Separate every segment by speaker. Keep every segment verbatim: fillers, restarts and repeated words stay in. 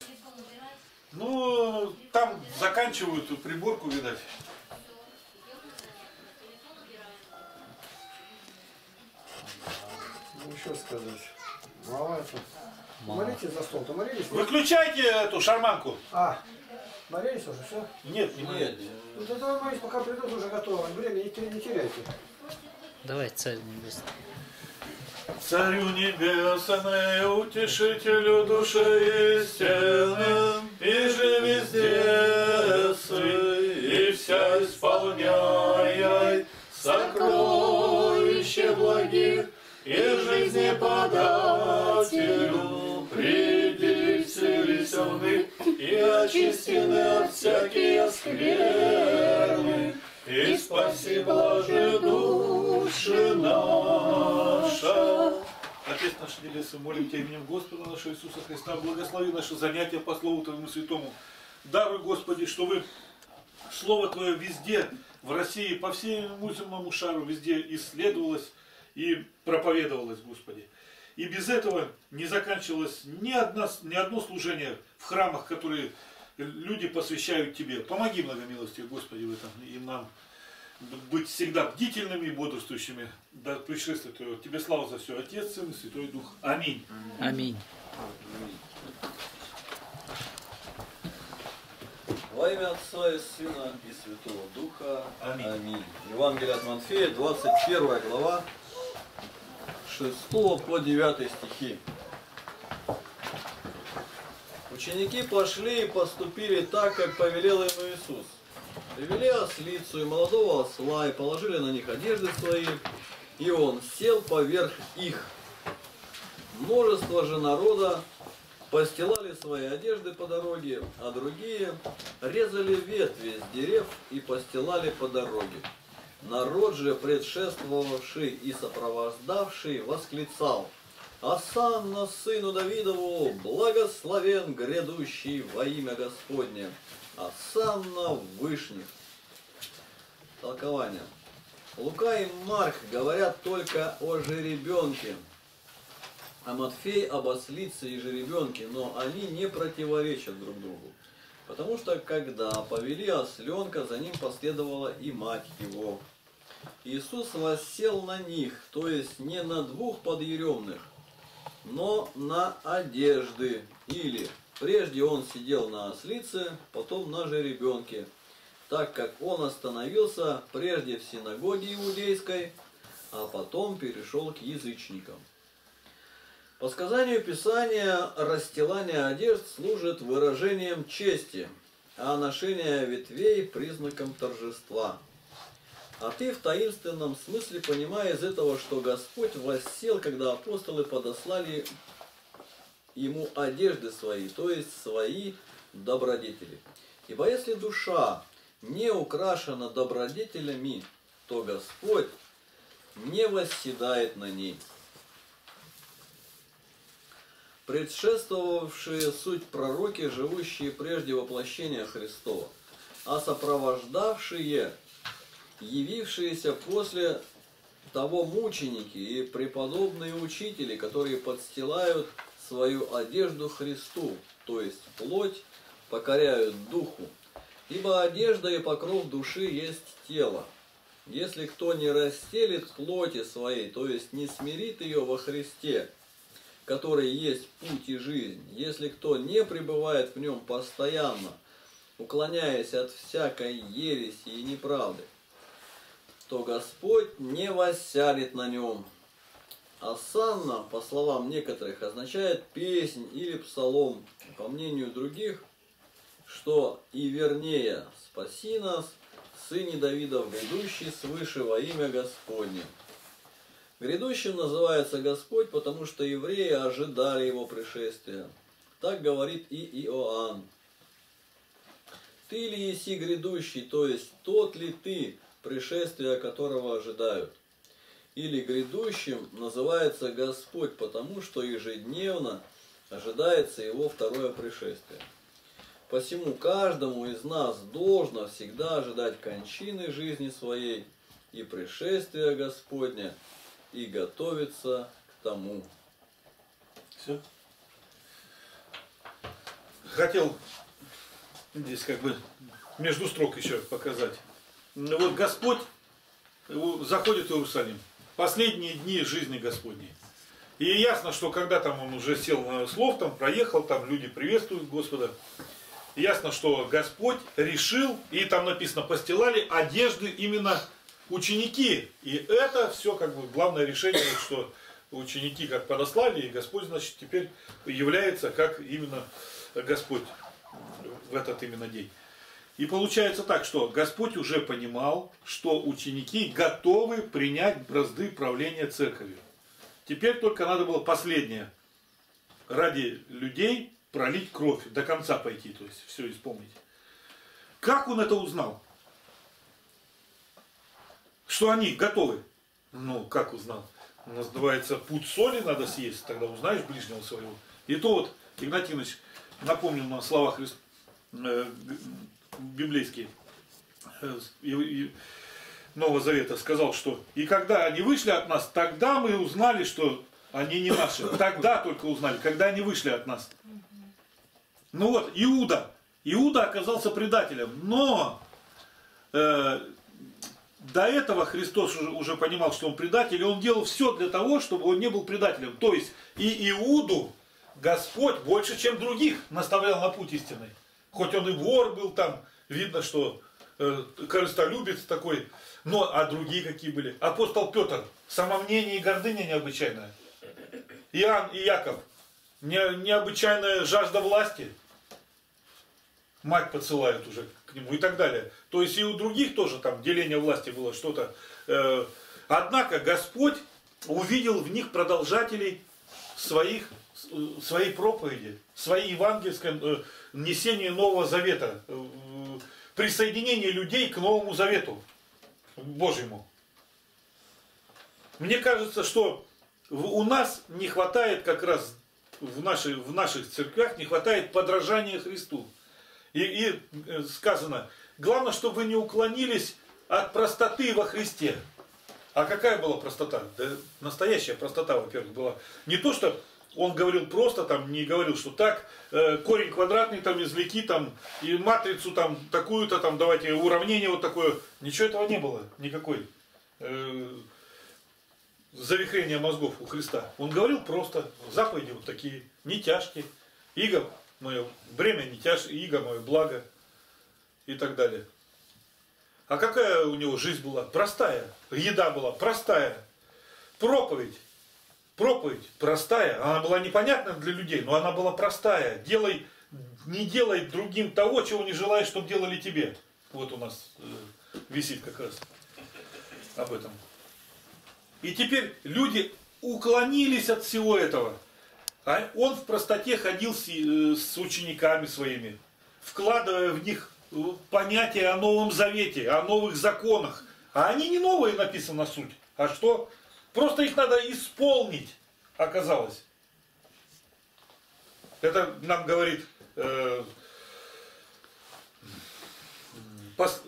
Speaker 1: Ну, там заканчивают приборку, видать.
Speaker 2: Ну, что сказать. Мало это. Молитесь за стол-то, молились?
Speaker 1: Выключайте эту шарманку.
Speaker 2: А, молились уже, все?
Speaker 1: Нет, не
Speaker 3: Нет.
Speaker 2: Ну тогда молитесь, пока придут, уже готово. Время не теряйте.
Speaker 4: Давай, Царь Небесный.
Speaker 1: Царю небесный, утешителю души истины, и же везде сы, и вся исполняй сокровища благих, и жизни подателю, приди вселенных, и очистены от всякие скверны, и спаси, блаже души наша. Отец наш Небесный, молим Тебя именем Господа нашего Иисуса Христа, благослови наше занятие по Слову Твоему Святому. Даруй, Господи, чтобы Слово Твое везде, в России, по всему земному шару, везде исследовалось и проповедовалось, Господи. И без этого не заканчивалось ни, одна, ни одно служение в храмах, которые люди посвящают Тебе. Помоги, многомилостивый Господи, в этом и нам быть всегда бдительными и бодрствующими до пришествия Твоего. Тебе слава за все, Отец, Сын и Святой Дух. Аминь.
Speaker 4: Аминь.
Speaker 3: Во имя Отца и Сына и Святого Духа.
Speaker 1: Аминь.
Speaker 3: Аминь. Евангелие от Матфея, двадцать первая глава, шестого по девятый стихи. Ученики пошли и поступили так, как повелел им Иисус. Привели ослицу и молодого осла, и положили на них одежды свои, и он сел поверх их. Множество же народа постилали свои одежды по дороге, а другие резали ветви с дерев и постилали по дороге. Народ же, предшествовавший и сопровождавший, восклицал: «Осанна сыну Давидову, благословен грядущий во имя Господне! Осанна в вышних!» Толкование. Лука и Марк говорят только о жеребенке, а Матфей об ослице и жеребенке, но они не противоречат друг другу. Потому что когда повели осленка, за ним последовала и мать его. Иисус воссел на них, то есть не на двух подъеремных, но на одежды. Или прежде он сидел на ослице, потом на жеребенке, так как он остановился прежде в синагоге иудейской, а потом перешел к язычникам. По сказанию Писания, расстилание одежд служит выражением чести, а ношение ветвей признаком торжества. А ты в таинственном смысле понимая из этого, что Господь воссел, когда апостолы подослали ему одежды свои, то есть свои добродетели. Ибо если душа не украшена добродетелями, то Господь не восседает на ней. Предшествовавшие суть пророки, живущие прежде воплощения Христова, а сопровождавшие, явившиеся после того мученики и преподобные учители, которые подстилают свою одежду Христу, то есть плоть, покоряют духу. Ибо одежда и покров души есть тело. Если кто не расстелит плоти своей, то есть не смирит ее во Христе, который есть путь и жизнь, если кто не пребывает в нем постоянно, уклоняясь от всякой ереси и неправды, то Господь не воссядет на нем. Осанна, по словам некоторых, означает песнь или псалом, по мнению других, что и вернее «Спаси нас, Сыне Давидов, грядущий свыше во имя Господне». Грядущим называется Господь, потому что евреи ожидали Его пришествия. Так говорит и Иоанн. «Ты ли еси грядущий, то есть тот ли ты, пришествия которого ожидают?» Или грядущим называется Господь, потому что ежедневно ожидается Его второе пришествие. Посему каждому из нас должно всегда ожидать кончины жизни своей и пришествия Господня, и готовиться к тому.
Speaker 1: Все. хотел здесь как бы между строк еще показать. Вот Господь заходит в Иерусалим. Последние дни жизни Господней. И ясно, что когда там он уже сел на слов, там проехал, там люди приветствуют Господа. Ясно, что Господь решил, и там написано, постилали одежды именно ученики. И это все как бы главное решение, что ученики как подослали, и Господь, значит, теперь является как именно Господь в этот именно день. И получается так, что Господь уже понимал, что ученики готовы принять бразды правления церковью. Теперь только надо было последнее. Ради людей пролить кровь, до конца пойти, то есть все исполнить. Как он это узнал? Что они готовы? Ну, как узнал? Называется, пуд соли надо съесть, тогда узнаешь ближнего своего. И то вот, Игнатий Иванович напомнил нам слова Христа, э, библейские, э, э, Нового Завета, сказал, что и когда они вышли от нас, тогда мы узнали, что они не наши. Тогда только узнали, когда они вышли от нас. Ну вот, Иуда. Иуда оказался предателем, но э, до этого Христос уже, уже понимал, что он предатель, и он делал все для того, чтобы он не был предателем. То есть и Иуду Господь больше, чем других, наставлял на путь истинный. Хоть он и вор был там, видно, что э, корыстолюбец такой, но а другие какие были? Апостол Петр, самомнение и гордыня необычайная. Иоанн и Яков, не, необычайная жажда власти. Мать посылают уже к нему и так далее. То есть и у других тоже там деление власти было что-то. Э, однако Господь увидел в них продолжателей своих, своей проповеди, своей евангельской э, несения Нового Завета, э, присоединение людей к Новому Завету Божьему. Мне кажется, что у нас не хватает как раз в, нашей, в наших церквях не хватает подражания Христу. И, и сказано, главное, чтобы вы не уклонились от простоты во Христе. А какая была простота? Да, настоящая простота, во-первых, была. Не то, что он говорил просто, там, не говорил, что так, э, корень квадратный, там, извлеки, там, и матрицу, там, такую-то, там, давайте, уравнение вот такое. Ничего этого не было, никакой э, завихрения мозгов у Христа. Он говорил просто, заповеди вот такие, не тяжкие. Иго мое бремя не тяжкое, иго мое благо и так далее. А какая у него жизнь была? Простая. Еда была простая. Проповедь. Проповедь простая. Она была непонятна для людей, но она была простая. Делай, не делай другим того, чего не желаешь, чтобы делали тебе. Вот у нас э, висит как раз об этом. И теперь люди уклонились от всего этого. А он в простоте ходил с, с учениками своими, вкладывая в них понятие о Новом Завете, о новых законах. А они не новые, написано суть. А что? Просто их надо исполнить, оказалось. Это нам говорит э, пос,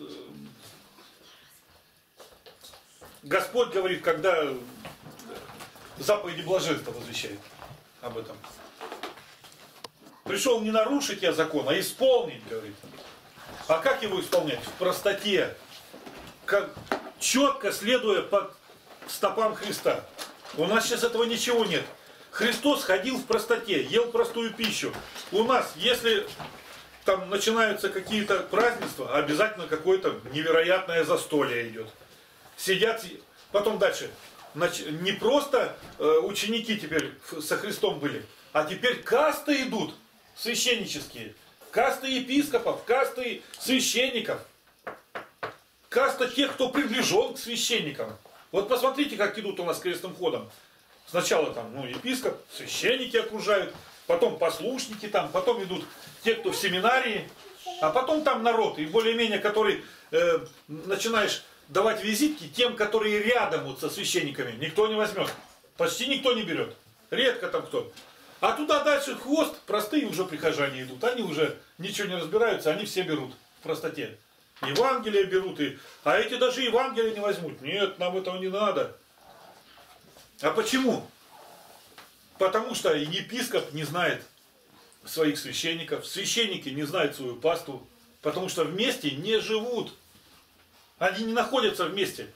Speaker 1: Господь говорит, когда заповеди блаженства возвещает об этом. Пришел не нарушить я закон, а исполнить, говорит. А как его исполнять? В простоте. Как, четко следуя по стопам Христа. У нас сейчас этого ничего нет. Христос ходил в простоте, ел простую пищу. У нас, если там начинаются какие-то празднества, обязательно какое-то невероятное застолье идет. Сидят, потом дальше. Не просто ученики теперь со Христом были, а теперь касты идут священнические. Касты епископов, касты священников. Каста тех, кто приближен к священникам. Вот посмотрите, как идут у нас крестным ходом. Сначала там, ну, епископ, священники окружают, потом послушники там, потом идут те, кто в семинарии, а потом там народ, и более-менее, который э, начинаешь давать визитки тем, которые рядом вот со священниками, никто не возьмет. Почти никто не берет. Редко там кто. А туда дальше хвост, простые уже прихожане идут. Они уже ничего не разбираются, они все берут в простоте. Евангелие берут, и... а эти даже Евангелие не возьмут. Нет, нам этого не надо. А почему? Потому что епископ не знает своих священников. Священники не знают свою паству, потому что вместе не живут. Они не находятся вместе.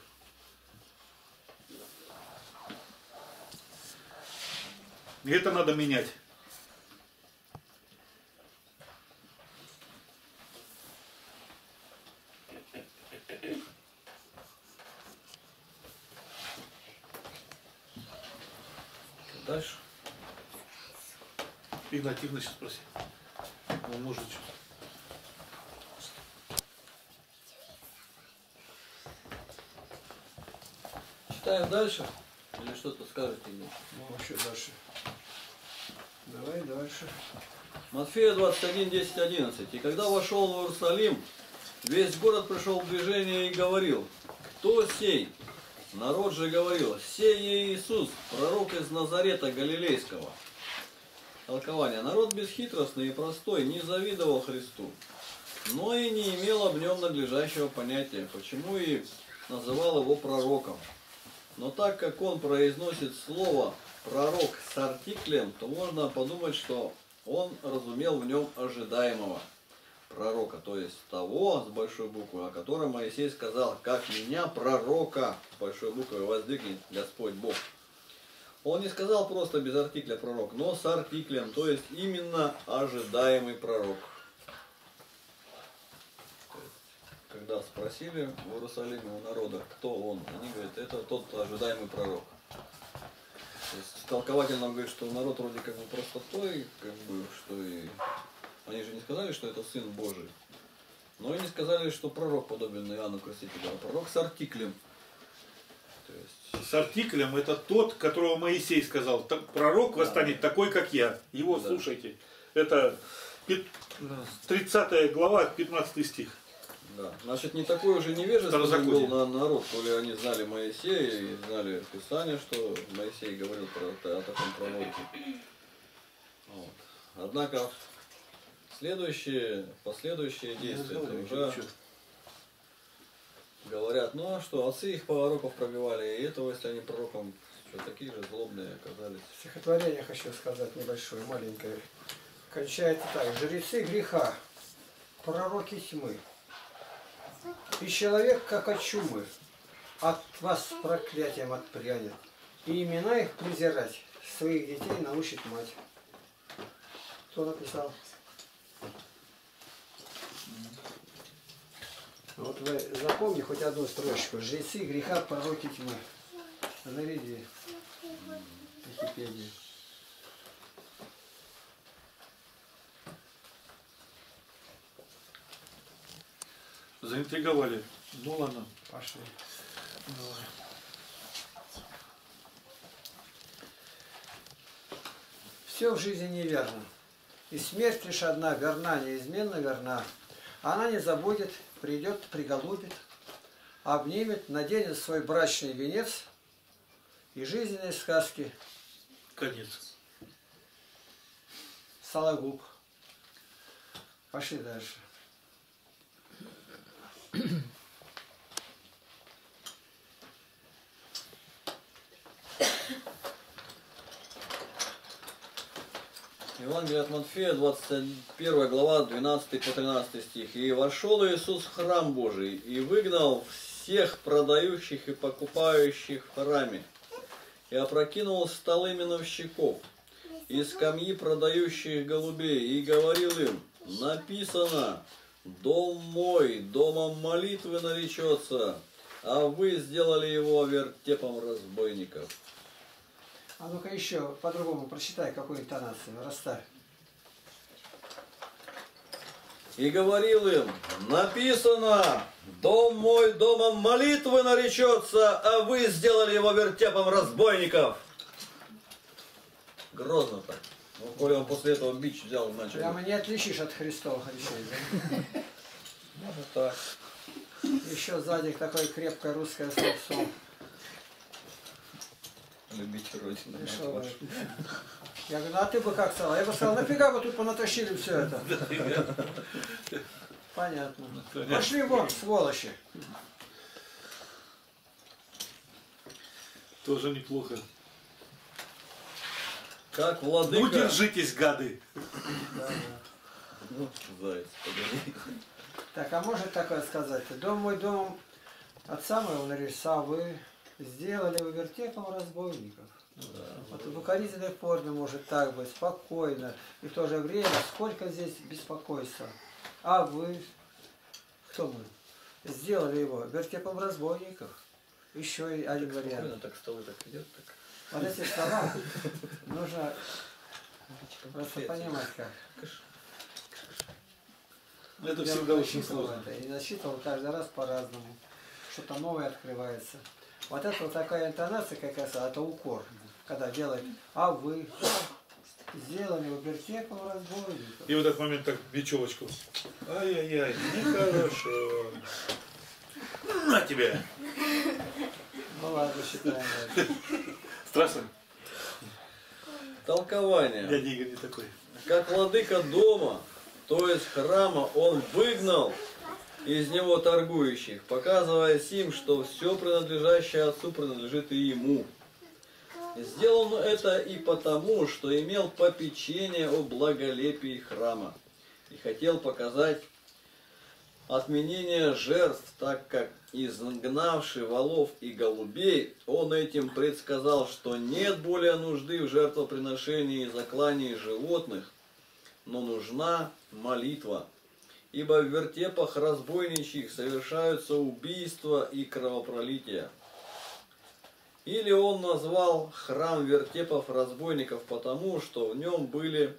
Speaker 1: И это надо менять.
Speaker 3: Дальше.
Speaker 1: Игнат Игнатьевич спроси. Он может что-то.
Speaker 3: Читаем дальше? Или что-то скажете мне?
Speaker 2: Ну, еще дальше. Давай дальше.
Speaker 3: Матфея двадцать один, десять, одиннадцать. И когда вошел в Иерусалим, весь город пришел в движение и говорил: кто сей? Народ же говорил: сей Иисус, пророк из Назарета Галилейского. Толкование. Народ бесхитростный и простой не завидовал Христу, но и не имел об нем надлежащего понятия, почему и называл его пророком. Но так как он произносит слово «пророк» с артиклем, то можно подумать, что он разумел в нем ожидаемого пророка, то есть того с большой буквы, о котором Моисей сказал: «Как меня, пророка», с большой буквы, воздвигнет Господь Бог. Он не сказал просто без артикля пророк, но с артиклем, то есть именно ожидаемый пророк. Когда спросили в Иерусалиме у народа, кто он, они говорят: это тот ожидаемый пророк. То есть толкователь нам говорит, что народ вроде как бы простотой, как бы, что и... Они же не сказали, что это Сын Божий, но и не сказали, что пророк подобен Иоанну Крестителю, а пророк с артиклем. То есть...
Speaker 1: С артиклем это тот, которого Моисей сказал: пророк восстанет, да, такой, как я. Его, да, слушайте. Это тридцатая глава, пятнадцатый стих.
Speaker 3: Да. Значит, не такой уже невежественный был на народ, то ли они знали Моисея и знали Писание, что Моисей говорил про, о таком пророке. Вот. Однако следующие, последующие действия уже говорят: ну а что, отцы их пророков пробивали, и этого, если они пророком, что такие же злобные оказались.
Speaker 2: Стихотворение хочу сказать небольшое, маленькое. Кончается так: жрецы греха, пророки тьмы. И человек, как от чумы, от вас с проклятием отпрянет, и имена их презирать, своих детей научит мать. Кто написал? Вот вы запомни хоть одну строчку. Жрецы греха, пророки тьмы. Наведи Википедию.
Speaker 1: Заинтриговали. Ну ладно.
Speaker 2: Пошли.
Speaker 1: Давай.
Speaker 2: Все в жизни неверно. И смерть лишь одна, верна, неизменно верна. Она не забудет, придет, приголубит, обнимет, наденет свой брачный венец, и жизненной сказки
Speaker 1: Конец.
Speaker 2: Сологуб. Пошли дальше.
Speaker 3: Евангелие от Матфея, двадцать первая глава, двенадцатый по тринадцатый стих. «И вошел Иисус в храм Божий, и выгнал всех продающих и покупающих в храме, и опрокинул столы миновщиков, и скамьи продающих голубей, и говорил им: написано, дом мой домом молитвы наречется, а вы сделали его вертепом разбойников».
Speaker 2: А ну-ка еще по-другому прочитай, какую интонацию, расставь.
Speaker 3: И говорил им: написано, дом мой домом молитвы наречется, а вы сделали его вертепом разбойников. Грозно так. Ну, коли он после этого бич взял и начал.
Speaker 2: Прямо не отличишь от Христовых речей, да?
Speaker 3: Может так.
Speaker 2: Еще сзади такое крепкое русское словцо.
Speaker 3: Любить родину.
Speaker 2: Пришел. Я говорю: ну а ты бы как сказал? Я бы сказал: нафига вы тут понатащили все это? Понятно. Пошли вон, сволочи.
Speaker 1: Тоже неплохо.
Speaker 3: Как владыка...
Speaker 1: Ну, держитесь, гады.
Speaker 2: Да, да.
Speaker 3: Ну, заяц, погоди.
Speaker 2: Так, а может такое сказать? Дом мой дом отца моего нарисовал, вы сделали вы вертепом разбойников.
Speaker 3: Да.
Speaker 2: Вот в укоризненной форме может так быть, спокойно. И в то же время сколько здесь беспокойства. А вы, кто мы? Сделали его вертепом разбойников. Еще и один вариант.
Speaker 3: Спокойно так столы так идет, так.
Speaker 2: Вот эти слова нужно просто понимать как.
Speaker 1: Это
Speaker 2: Я
Speaker 1: всегда
Speaker 2: вот
Speaker 1: очень
Speaker 2: насчитывал
Speaker 1: сложно.
Speaker 2: это, и насчитывал каждый раз по-разному. Что-то новое открывается. Вот это вот такая интонация, как раз, а это укор. Когда делает, а вы сделали в вертепом разбойников.
Speaker 1: И в этот момент так бечевочку. Ай-яй-яй, нехорошо. На тебя.
Speaker 2: Ну ладно, считаем это.
Speaker 1: Страшно?
Speaker 3: Толкование.
Speaker 1: Дядя Игорь не такой.
Speaker 3: Как владыка дома, то есть храма, он выгнал из него торгующих, показывая им, что все принадлежащее отцу принадлежит и ему. Сделано это и потому, что имел попечение о благолепии храма и хотел показать отменение жертв, так как изгнавший волов и голубей, он этим предсказал, что нет более нужды в жертвоприношении и заклании животных, но нужна молитва. Ибо в вертепах разбойничьих совершаются убийства и кровопролития. Или он назвал храм вертепов разбойников потому, что в нем были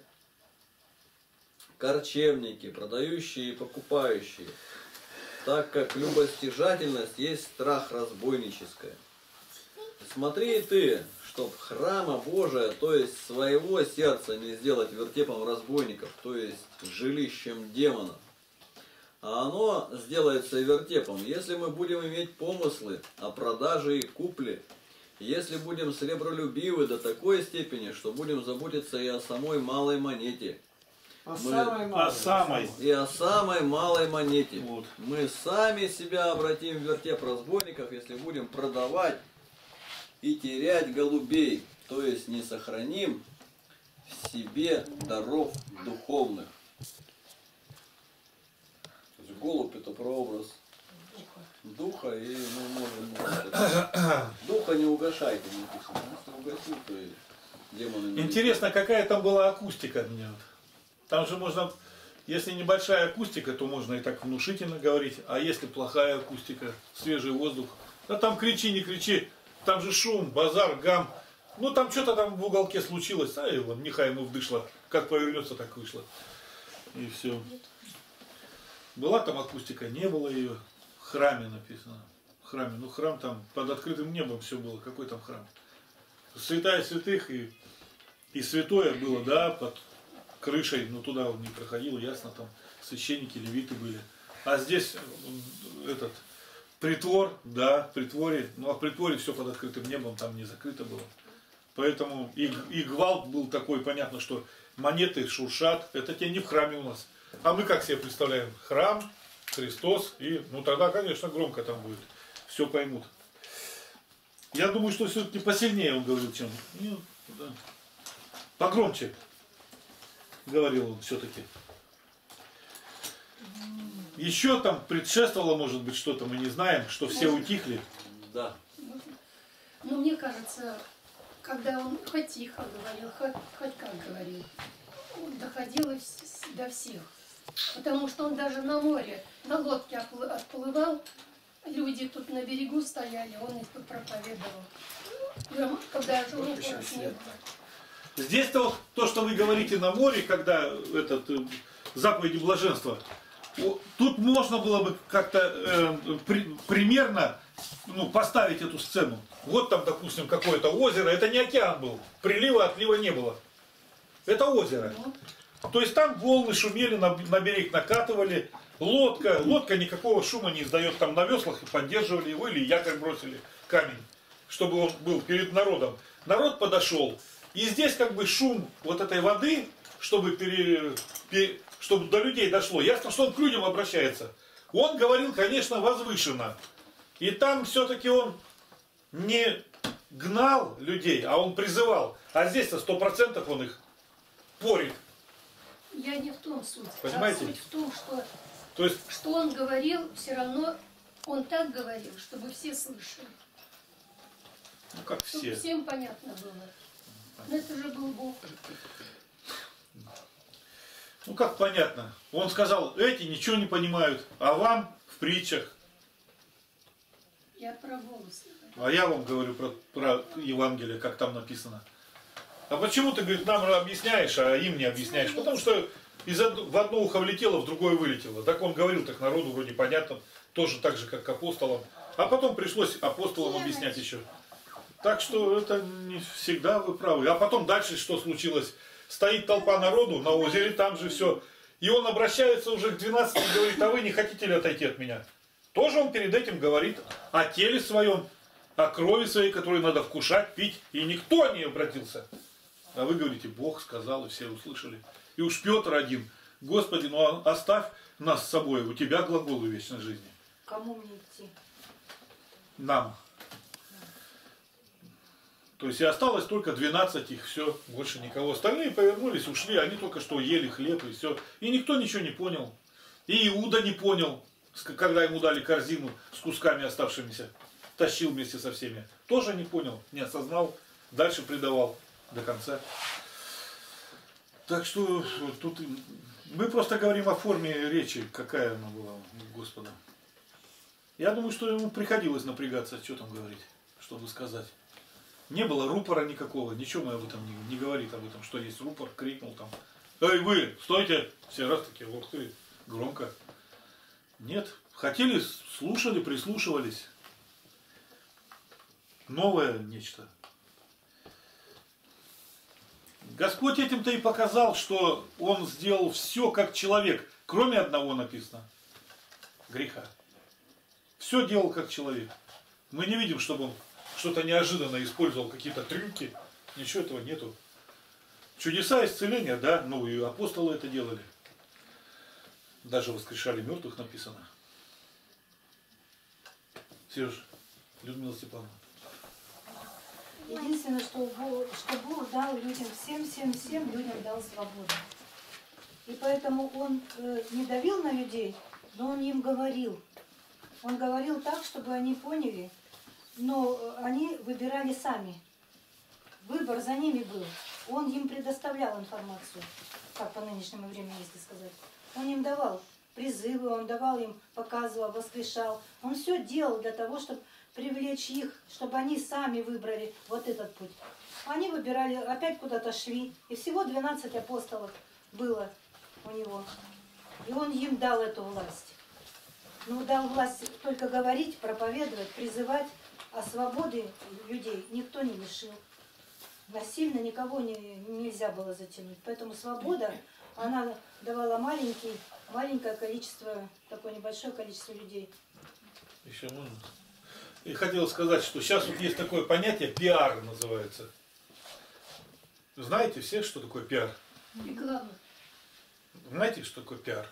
Speaker 3: корчевники, продающие и покупающие, так как любостяжательность есть страх разбойническая. Смотри ты, чтоб храма Божия, то есть своего сердца, не сделать вертепом разбойников, то есть жилищем демона. А оно сделается вертепом, если мы будем иметь помыслы о продаже и купле, если будем сребролюбивы до такой степени, что будем заботиться и о самой малой монете,
Speaker 2: А
Speaker 3: Мы-
Speaker 2: самой
Speaker 1: А
Speaker 2: малой,
Speaker 1: самой.
Speaker 3: и о самой малой монете.
Speaker 1: Вот.
Speaker 3: Мы сами себя обратим в вертеп разбойников, если будем продавать и терять голубей, то есть не сохраним в себе даров духовных. То есть голубь это прообраз духа, и мы можем... Духа не угошайте, написано. Если угасил, то и демоны не...
Speaker 1: Интересно, какая там была акустика меня. вот. Там же можно, если небольшая акустика, то можно и так внушительно говорить. А если плохая акустика, свежий воздух, да там кричи, не кричи, там же шум, базар, гам. Ну там что-то там в уголке случилось, а его нехай ему вдышло. Как повернется, так вышло. И все. Была там акустика, не было ее. В храме написано. В храме. Ну храм там под открытым небом все было. Какой там храм? Святая святых и, и святое было, да, под крышей, но туда он не проходил, ясно, там священники, левиты были. А здесь этот притвор, да, в притворе, ну а в притворе все под открытым небом, там не закрыто было. Поэтому и, и гвалт был такой, понятно, что монеты шуршат, это те не в храме у нас. А мы как себе представляем? Храм, Христос, и ну тогда, конечно, громко там будет, все поймут. Я думаю, что все-таки посильнее он говорил, чем, ну, да. Погромче говорил он все-таки. Еще там предшествовало, может быть, что-то, мы не знаем, что все утихли.
Speaker 3: Да.
Speaker 5: Ну, мне кажется, когда он хоть тихо говорил, хоть, хоть как говорил, он доходил и вс- до всех. Потому что он даже на море, на лодке оплы- отплывал, люди тут на берегу стояли, он их тут проповедовал. Ну, когда же у них
Speaker 2: еще
Speaker 5: нас не
Speaker 2: свет.
Speaker 5: было.
Speaker 1: Здесь-то вот то, что вы говорите на море, когда этот э, заповеди блаженства, о, тут можно было бы как-то э, при- примерно ну, поставить эту сцену. Вот там, допустим, какое-то озеро, это не океан был, прилива, отлива не было. Это озеро. То есть там волны шумели, на, на берег накатывали, лодка, лодка никакого шума не издает, там на веслах и поддерживали его, или якорь бросили, камень, чтобы он был перед народом. Народ подошел, и здесь как бы шум вот этой воды, чтобы, пере, пере, чтобы до людей дошло. Ясно, что он к людям обращается. Он говорил, конечно, возвышенно. И там все-таки он не, гнал людей, а он призывал. А здесь-то сто процентов он их порит.
Speaker 5: Я не в том суть.
Speaker 1: Понимаете?
Speaker 5: А суть в том, что,
Speaker 1: То есть,
Speaker 5: что он говорил, все равно он так говорил, чтобы все слышали.
Speaker 1: ну как
Speaker 5: Чтобы
Speaker 1: все.
Speaker 5: всем понятно было. Но это же был Бог.
Speaker 1: Ну как понятно. Он сказал, эти ничего не понимают, а вам в притчах.
Speaker 5: Я про голос.
Speaker 1: А я вам говорю про, про Евангелие, как там написано. А почему ты, говорит, нам объясняешь, а им не объясняешь? Потому что из од... в одно ухо влетело, в другое вылетело. Так он говорил, так народу вроде понятно, тоже так же, как к апостолам. А потом пришлось апостолам объяснять еще. Так что это не всегда вы правы. А потом дальше что случилось? Стоит толпа народу на озере, там же все. И он обращается уже к двенадцати и говорит, а вы не хотите ли отойти от меня? Тоже он перед этим говорит о теле своем, о крови своей, которую надо вкушать, пить. И никто не обратился. А вы говорите, Бог сказал, и все услышали. И уж Петр один, Господи, ну оставь нас с собой, у тебя глаголы вечной жизни.
Speaker 6: Кому мне идти?
Speaker 1: Нам. То есть и осталось только двенадцать их, все, больше никого. Остальные повернулись, ушли, они только что ели хлеб и все. И никто ничего не понял. И Иуда не понял, когда ему дали корзину с кусками оставшимися. Тащил вместе со всеми. Тоже не понял, не осознал, дальше предавал до конца. Так что тут мы просто говорим о форме речи, какая она была у Господа. Я думаю, что ему приходилось напрягаться, что там говорить, чтобы сказать. Не было рупора никакого, ничего мы об этом не, не говорит об этом, что есть рупор, крикнул там. Эй, вы, стойте! Все раз таки, вот ты, громко. Нет, хотели, слушали, прислушивались. Новое нечто. Господь этим-то и показал, что Он сделал все как человек, кроме одного написано. Греха. Все делал как человек. Мы не видим, чтобы Он что-то неожиданно использовал, какие-то трюки. Ничего этого нету. Чудеса исцеления, да, ну и апостолы это делали. Даже воскрешали мертвых написано. Сереж, Людмила Степановна.
Speaker 6: Единственное, что Бог, что Бог дал людям, всем, всем, всем людям дал свободу. И поэтому Он э, не давил на людей, но Он им говорил. Он говорил так, чтобы они поняли, но они выбирали сами. Выбор за ними был. Он им предоставлял информацию, как по нынешнему времени, если сказать. Он им давал призывы, он давал им, показывал, воскрешал. Он все делал для того, чтобы привлечь их, чтобы они сами выбрали вот этот путь. Они выбирали, опять куда-то шли. И всего двенадцать апостолов было у него. И он им дал эту власть. Но дал власть только говорить, проповедовать, призывать, а свободы людей никто не лишил. Насильно никого не, нельзя было затянуть. Поэтому свобода, она давала маленький, маленькое количество, такое небольшое количество людей.
Speaker 1: Еще можно? И хотел сказать, что сейчас вот есть такое понятие, пиар называется. Знаете все, что такое пиар?
Speaker 5: Реклама.
Speaker 1: Знаете, что такое пиар?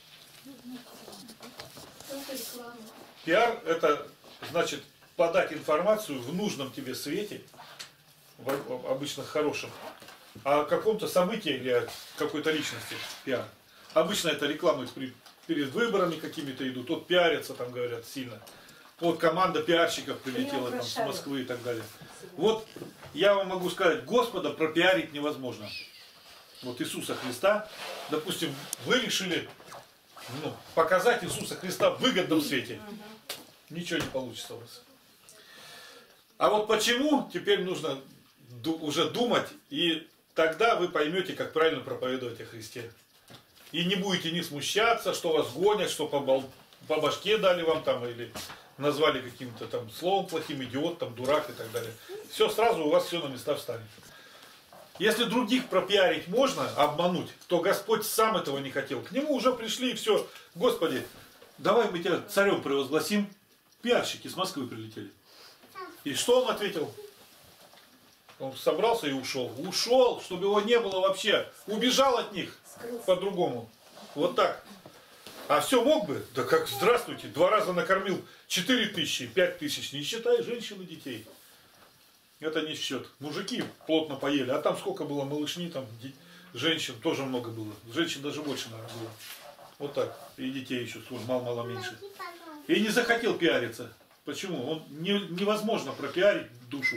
Speaker 5: Это реклама.
Speaker 1: Пиар – это значит подать информацию в нужном тебе свете, в, обычно хорошем, о каком-то событии или о какой-то личности. Пиар. Обычно это рекламы перед выборами какими-то идут, вот пиарятся, там говорят сильно. Вот команда пиарщиков прилетела там, с Москвы и так далее. Вот я вам могу сказать, Господа пропиарить невозможно. Вот Иисуса Христа, допустим, вы решили ну, показать Иисуса Христа в выгодном свете. Ничего не получится у вас. А вот почему, теперь нужно уже думать, и тогда вы поймете, как правильно проповедовать о Христе. И не будете не смущаться, что вас гонят, что по, бол... по башке дали вам там, или назвали каким-то там словом плохим, идиот, там, дурак и так далее. Все сразу у вас все на места встанет. Если других пропиарить можно, обмануть, то Господь сам этого не хотел. К Нему уже пришли и все. Господи, давай мы тебя царем провозгласим. Пиарщики с Москвы прилетели. И что он ответил? Он собрался и ушел. Ушел, чтобы его не было вообще. Убежал от них по-другому. Вот так. А все мог бы? Да как, здравствуйте, два раза накормил четыре тысячи, пять тысяч, не считая женщин и детей. это не в счет. Мужики плотно поели, а там сколько было малышни, там женщин тоже много было. Женщин даже больше, наверное, было. Вот так. И детей еще мало-мало меньше. И не захотел пиариться. Почему? Он не, невозможно пропиарить душу.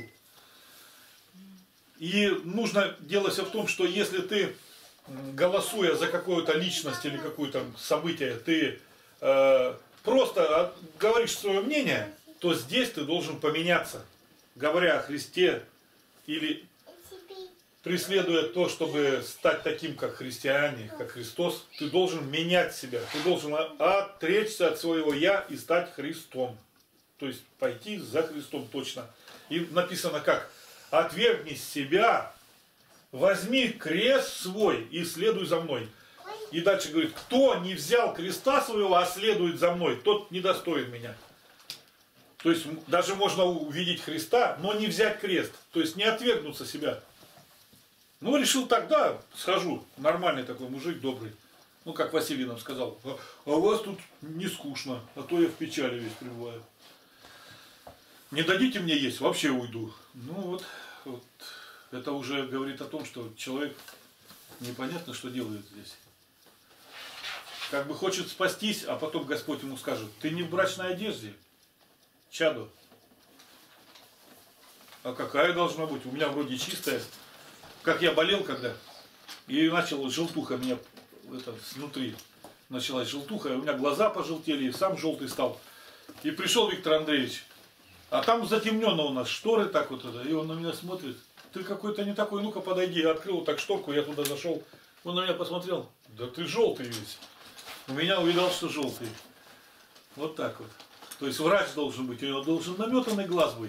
Speaker 1: И нужно, дело все в том, что если ты, голосуя за какую-то личность или какое-то событие, ты э, просто говоришь свое мнение, то здесь ты должен поменяться. Говоря о Христе или преследуя то, чтобы стать таким, как христиане, как Христос, ты должен менять себя. Ты должен отречься от своего «я» и стать Христом. То есть пойти за Христом точно. И написано как? Отвергни себя, возьми крест свой и следуй за мной. И дальше говорит, кто не взял креста своего, а следует за мной, тот недостоин меня. То есть даже можно увидеть Христа, но не взять крест. То есть не отвергнуться себя. Ну, решил так, да, схожу. Нормальный такой мужик, добрый. Ну, как Василий нам сказал, а у вас тут не скучно, а то я в печали весь пребываю. Не дадите мне есть, вообще уйду. Ну вот, вот, это уже говорит о том, что человек непонятно, что делает здесь. Как бы хочет спастись, а потом Господь ему скажет, ты не в брачной одежде, чадо. А какая должна быть? У меня вроде чистая. Как я болел когда, и начал желтуха меня это, снутри. Началась желтуха, и у меня глаза пожелтели, и сам желтый стал. И пришел Виктор Андреевич. А там затемнено у нас шторы так вот это, и он на меня смотрит. Ты какой-то не такой, ну-ка подойди. Я открыл так шторку, я туда зашел. Он на меня посмотрел. Да ты желтый весь. У меня увидал, что желтый. Вот так вот. То есть врач должен быть, у него должен наметанный глаз быть.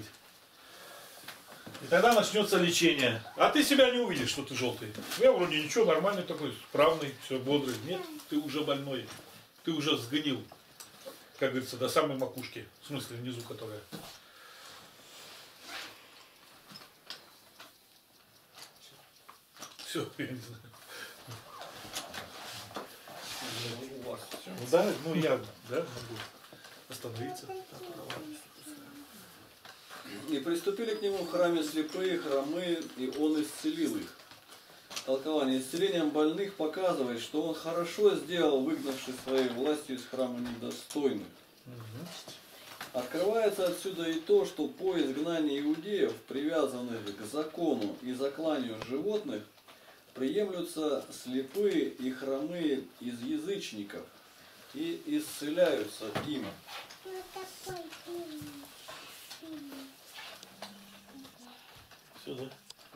Speaker 1: И тогда начнется лечение. А ты себя не увидишь, что ты желтый. Я вроде ничего, нормальный такой, справный, все бодрый. Нет, ты уже больной. Ты уже сгнил. Как говорится, до самой макушки. В смысле, внизу которая. Все, я не знаю.
Speaker 3: У вас всё.
Speaker 1: Ну да, ну я да, могу остановиться.
Speaker 3: И приступили к нему в храме слепые, хромые, и он исцелил их. Толкование. Исцелением больных показывает, что он хорошо сделал, выгнавший своей властью из храма недостойных. Угу. Открывается отсюда и то, что по изгнании иудеев, привязанных к закону и закланию животных, приемлются слепые и хромые из язычников и исцеляются им.
Speaker 1: Все, да?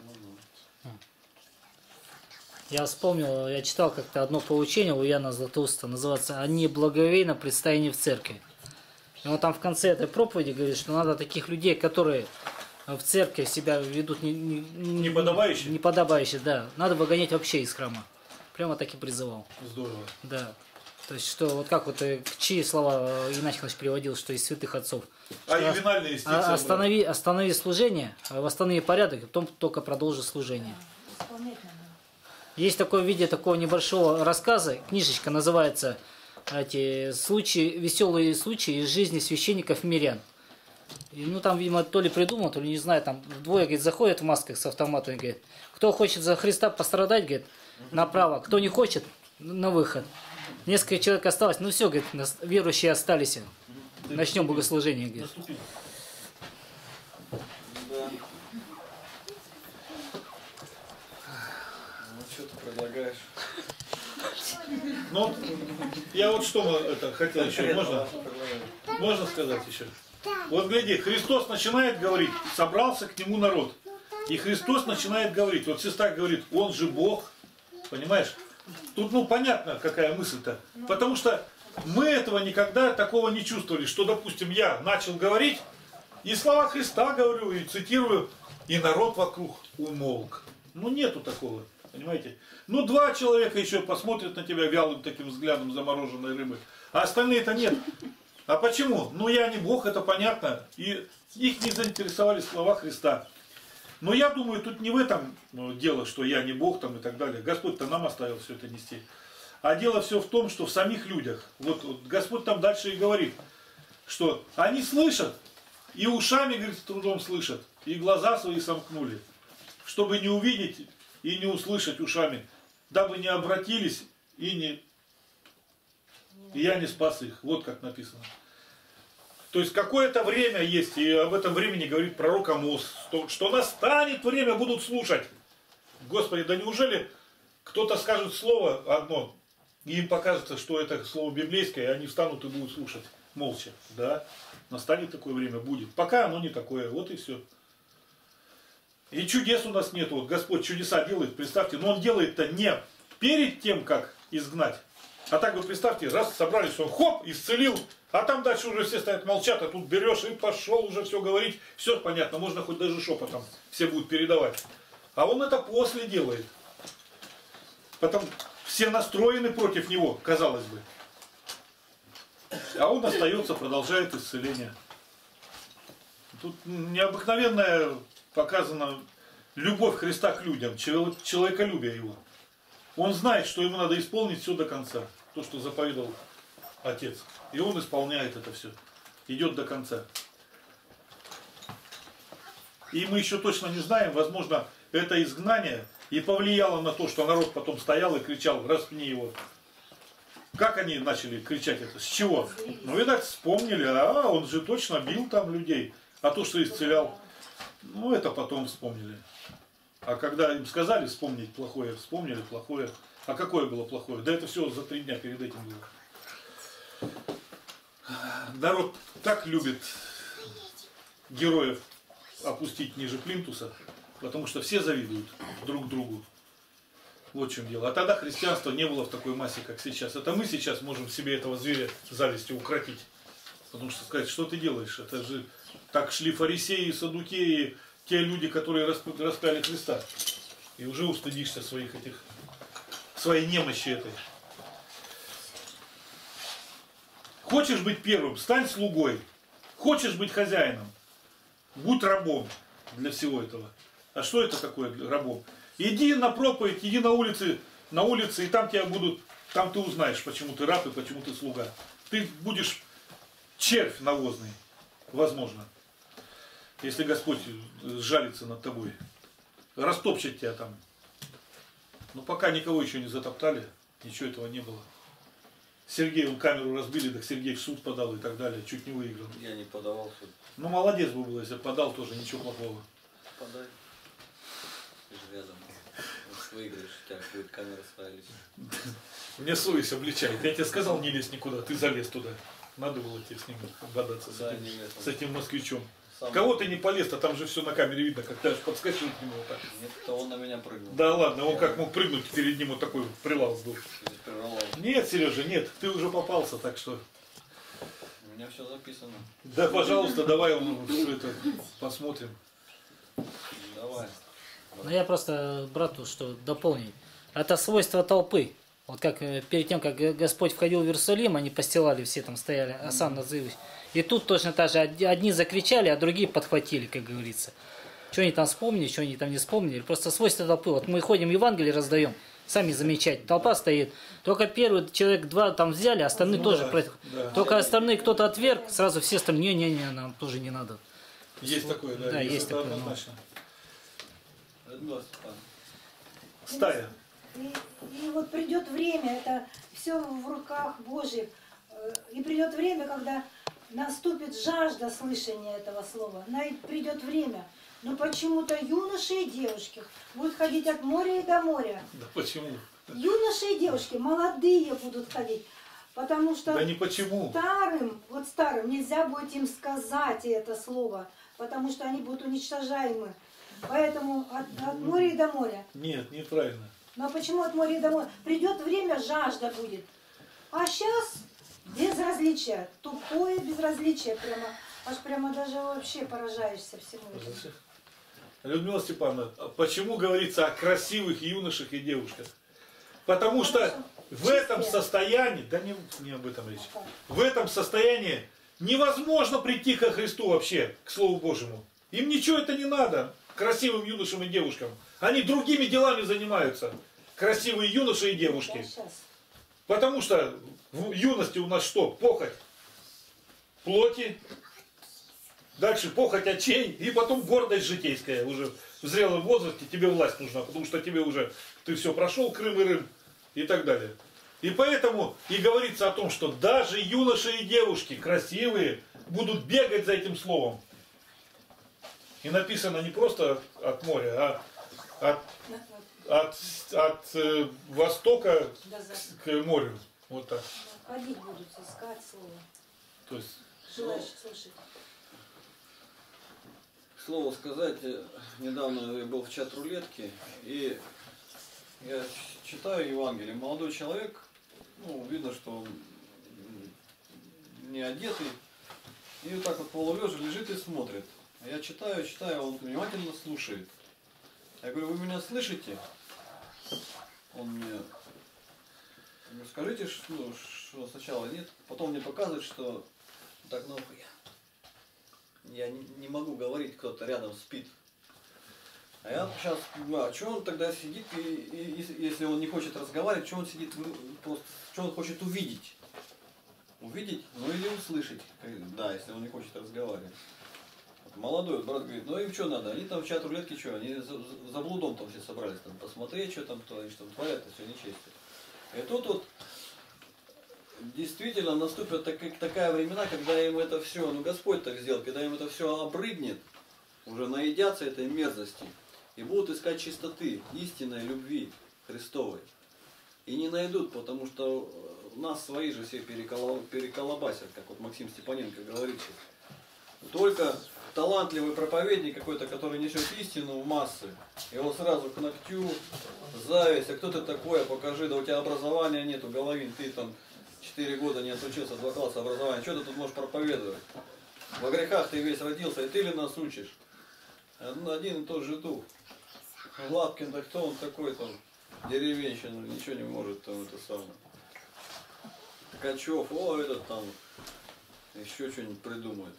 Speaker 4: Я вспомнил, я читал как-то одно поучение у Яна Златоуста, называется «Они благовейно предстояние в церкви». И он там в конце этой проповеди говорит, что надо таких людей, которые в церкви себя ведут не, не, не,
Speaker 1: Неподобающе?
Speaker 4: неподобающе, да. Надо выгонять вообще из храма. Прямо так и призывал.
Speaker 1: Здорово.
Speaker 4: Да. То есть, что вот как вот э, чьи слова Игнатий Николаевич приводил, что из святых отцов.
Speaker 1: А
Speaker 4: Что
Speaker 1: ювенальные
Speaker 4: а-
Speaker 1: истицы.
Speaker 4: останови, останови служение, восстанови порядок, и потом только продолжи служение.
Speaker 6: Исполнять надо.
Speaker 4: Есть такое в виде такого небольшого рассказа, книжечка называется эти случаи, веселые случаи из жизни священников мирян. И, ну там, видимо, то ли придумал, то ли не знаю, там двое, говорит, заходят в масках с автоматом и говорит, кто хочет за Христа пострадать, говорит, направо, кто не хочет, на выход. Несколько человек осталось, ну все, говорит, нас- верующие остались. Начнем богослужение, говорит.
Speaker 1: Наступили.
Speaker 3: Да. Ну что ты предлагаешь?
Speaker 1: Ну, я вот что это, хотел еще, можно? Можно сказать еще? Вот гляди, Христос начинает говорить, собрался к нему народ. И Христос начинает говорить, вот сестра говорит, он же Бог, понимаешь? Тут, ну, понятно, какая мысль-то. Потому что мы этого никогда такого не чувствовали, что, допустим, я начал говорить, и слова Христа говорю, и цитирую, и народ вокруг умолк. Ну, нету такого, понимаете? Ну, два человека еще посмотрят на тебя вялым таким взглядом замороженной рыбы, а остальные-то нет. А почему? Ну, я не Бог, это понятно. И их не заинтересовали слова Христа. Но я думаю, тут не в этом ну, дело, что я не Бог там и так далее. Господь-то нам оставил все это нести. А дело все в том, что в самих людях. Вот, вот Господь там дальше и говорит, что они слышат, и ушами, говорит, с трудом слышат, и глаза свои сомкнули, чтобы не увидеть и не услышать ушами, дабы не обратились и не... И я не спас их. Вот как написано. То есть какое-то время есть, и об этом времени говорит пророк Амос, что, что настанет время, будут слушать. Господи, да неужели кто-то скажет слово одно, и им покажется, что это слово библейское, и они встанут и будут слушать молча. Да, настанет такое время, будет. Пока оно не такое, вот и все. И чудес у нас нет. Вот Господь чудеса делает, представьте, но Он делает-то не перед тем, как изгнать. А так вы представьте, раз собрались, Он хоп, исцелил, а там дальше уже все стоят молчат, а тут берешь и пошел уже все говорить, все понятно, можно хоть даже шепотом, все будут передавать. А Он это после делает. Потом все настроены против Него, казалось бы. А Он остается, продолжает исцеление. Тут необыкновенная показана любовь Христа к людям, человеколюбие Его. Он знает, что Ему надо исполнить все до конца, то, что заповедал Отец. И Он исполняет это все, идет до конца. И мы еще точно не знаем, возможно, это изгнание и повлияло на то, что народ потом стоял и кричал: распни его. Как они начали кричать это? С чего? Ну, видать, вспомнили, а он же точно бил там людей, а то, что исцелял, ну, это потом вспомнили. А когда им сказали вспомнить плохое, вспомнили плохое. А какое было плохое? Да это все за три дня перед этим было. Народ так любит героев опустить ниже плинтуса, потому что все завидуют друг другу. Вот в чем дело. А тогда христианства не было в такой массе, как сейчас. Это мы сейчас можем себе этого зверя зависти укротить. Потому что сказать, что ты делаешь? Это же так шли фарисеи, саддукеи, те люди, которые распяли Христа. И уже устыдишься своих этих, своей немощи этой. Хочешь быть первым, стань слугой. Хочешь быть хозяином, будь рабом для всего этого. А что это такое рабом? Иди на проповедь, иди на улице, на улице, и там тебя будут, там ты узнаешь, почему ты раб и почему ты слуга. Ты будешь червь навозный, возможно, если Господь жалится над тобой. Растопчет тебя там. Но пока никого еще не затоптали, ничего этого не было. Сергей, он камеру разбили, так Сергей в суд подал и так далее, чуть не выиграл.
Speaker 3: Я не подавал в суд.
Speaker 1: Ну, молодец бы был, если подал, тоже ничего плохого.
Speaker 3: Подай. Ты же рядом. Вот выиграешь, у тебя будет камера своя личная.
Speaker 1: Мне совесть обличает. Я тебе сказал, не лезь никуда, ты залез туда. Надо было тебе с ним бодаться, с,
Speaker 3: Да,
Speaker 1: этим,
Speaker 3: не лез.
Speaker 1: с этим москвичом.
Speaker 3: Сам.
Speaker 1: Кого ты не полез, а там же все на камере видно, как ты аж подскочил к нему вот так.
Speaker 3: Нет, то он на меня прыгнул.
Speaker 1: Да ладно, он
Speaker 3: Я-
Speaker 1: как мог прыгнуть, перед ним вот такой прилав был.
Speaker 3: Здесь прервало.
Speaker 1: Нет, Сережа, нет, ты уже попался, так что...
Speaker 3: У меня все записано.
Speaker 1: Да, пожалуйста, давай все это посмотрим.
Speaker 3: Давай.
Speaker 4: Ну я просто брату что дополнить. Это свойство толпы. Вот как э, перед тем, как Г- Господь входил в Иерусалим, они постилали, все там стояли, асан назывались. И тут точно так же од- одни закричали, а другие подхватили, как говорится. Что они там вспомнили, что они там не вспомнили. Просто свойство толпы. Вот мы ходим, Евангелие раздаем, сами замечать. Толпа стоит. Только первый человек, два там взяли, остальные
Speaker 1: Ну
Speaker 4: тоже
Speaker 1: да,
Speaker 4: против.
Speaker 1: да.
Speaker 4: Только остальные кто-то отверг, сразу все остальные, не-не-не, нам тоже не надо.
Speaker 1: Есть такое, да,
Speaker 4: Да,
Speaker 1: есть,
Speaker 4: есть
Speaker 1: это
Speaker 4: такое, ну.
Speaker 1: однозначно.
Speaker 3: Людмила Степановна.
Speaker 1: Стая.
Speaker 6: И, и вот придет время, это все в руках Божьих. Э, И придет время, когда наступит жажда слышания этого слова. На- Придет время. Но почему-то юноши и девушки будут ходить от моря и до моря.
Speaker 1: Да почему?
Speaker 6: Юноши и девушки, молодые будут ходить. Потому что
Speaker 1: Да не почему.
Speaker 6: старым, вот старым нельзя будет им сказать это слово. Потому что они будут уничтожаемы. Поэтому от, от моря и до моря.
Speaker 1: Нет, неправильно.
Speaker 6: Но почему от моря и до моря? Придет время, жажда будет. А сейчас безразличие. Тупое безразличие. Прямо, аж прямо даже вообще поражаешься всему этому.
Speaker 1: Людмила Степановна, а почему говорится о красивых юношах и девушках? Потому что в этом состоянии, да не, не об этом речь, в этом состоянии невозможно прийти ко Христу вообще, к Слову Божьему. Им ничего это не надо, красивым юношам и девушкам. Они другими делами занимаются, красивые юноши и девушки.
Speaker 6: Да, сейчас.
Speaker 1: Потому что в юности у нас что? Похоть плоти, Дальше похоть очей, и потом гордость житейская. Уже в зрелом возрасте тебе власть нужна, потому что тебе уже, ты все прошел, Крым и Рым, и так далее. И поэтому и говорится о том, что даже юноши и девушки красивые будут бегать за этим словом. И написано не просто от моря, а от, от, от э, востока к, к морю. Вот так.
Speaker 6: Ходить будут, искать слово.
Speaker 1: То есть,
Speaker 6: Желающих слышать.
Speaker 3: К слову сказать, недавно я был в чат-рулетке, и я читаю Евангелие. Молодой человек, ну, видно, что он не одетый, и вот так вот полулежа лежит и смотрит. А я читаю, читаю, он внимательно слушает. Я говорю, вы меня слышите? Он мне, я говорю, скажите, что, ну, что сначала нет, потом мне показывает, что так, ну, я, я не, не могу говорить, кто-то рядом спит. А я сейчас, а что он тогда сидит, и, и, и если он не хочет разговаривать, что он сидит, просто, что он хочет увидеть? Увидеть, ну или услышать, да, если он не хочет разговаривать. Молодой вот брат говорит, ну им что надо, они там в чат рулетки что, они за, за блудом там все собрались, там посмотреть, что там, кто они что там творят, все нечестно. И тут вот действительно наступят так, такая времена, когда им это все, ну Господь так сделал, когда им это все обрыднет, уже наедятся этой мерзости, и будут искать чистоты, истинной любви Христовой. И не найдут, потому что нас свои же все переколобасят, как вот Максим Степаненко говорит сейчас. Только талантливый проповедник какой-то, который несет истину в массы, его сразу к ногтю, зависть, а кто ты такой, покажи, да у тебя образования нету, Головин, ты там четыре года не отучился, два класса образования, что ты тут можешь проповедовать? Во грехах ты весь родился, и ты ли нас учишь? Один и тот же дух. Лапкин, да кто он такой там, деревенщина, ничего не может там это самое. Ткачев, о, этот там, еще что-нибудь придумает.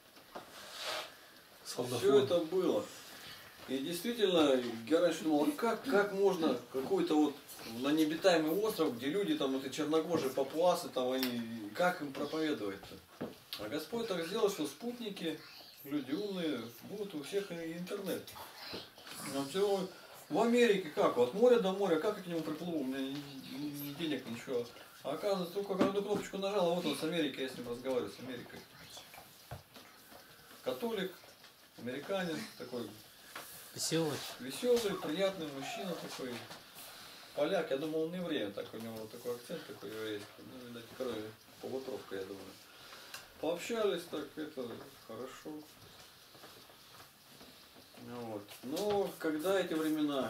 Speaker 3: Все это было. И действительно, я раньше думал, как, как можно какой-то вот на необитаемый остров, где люди там, это чернокожие папуасы, там они, как им проповедовать-то? А Господь так сделал, что спутники, люди умные, будут у всех интернет. А все в Америке как? От моря до моря, как я к нему приплыву? У меня ни, ни денег, ничего. А оказывается, только когда одну кнопочку нажал, а вот он с Америкой, я с ним разговариваю, с Америкой. Католик, американец, такой
Speaker 4: Веселый.
Speaker 3: веселый, приятный мужчина такой. Поляк, я думал, он еврей, так у него такой акцент такой еврейский. Ну, видать, крови, полукровка, я думаю. Пообщались так, это хорошо. Вот. Но когда эти времена,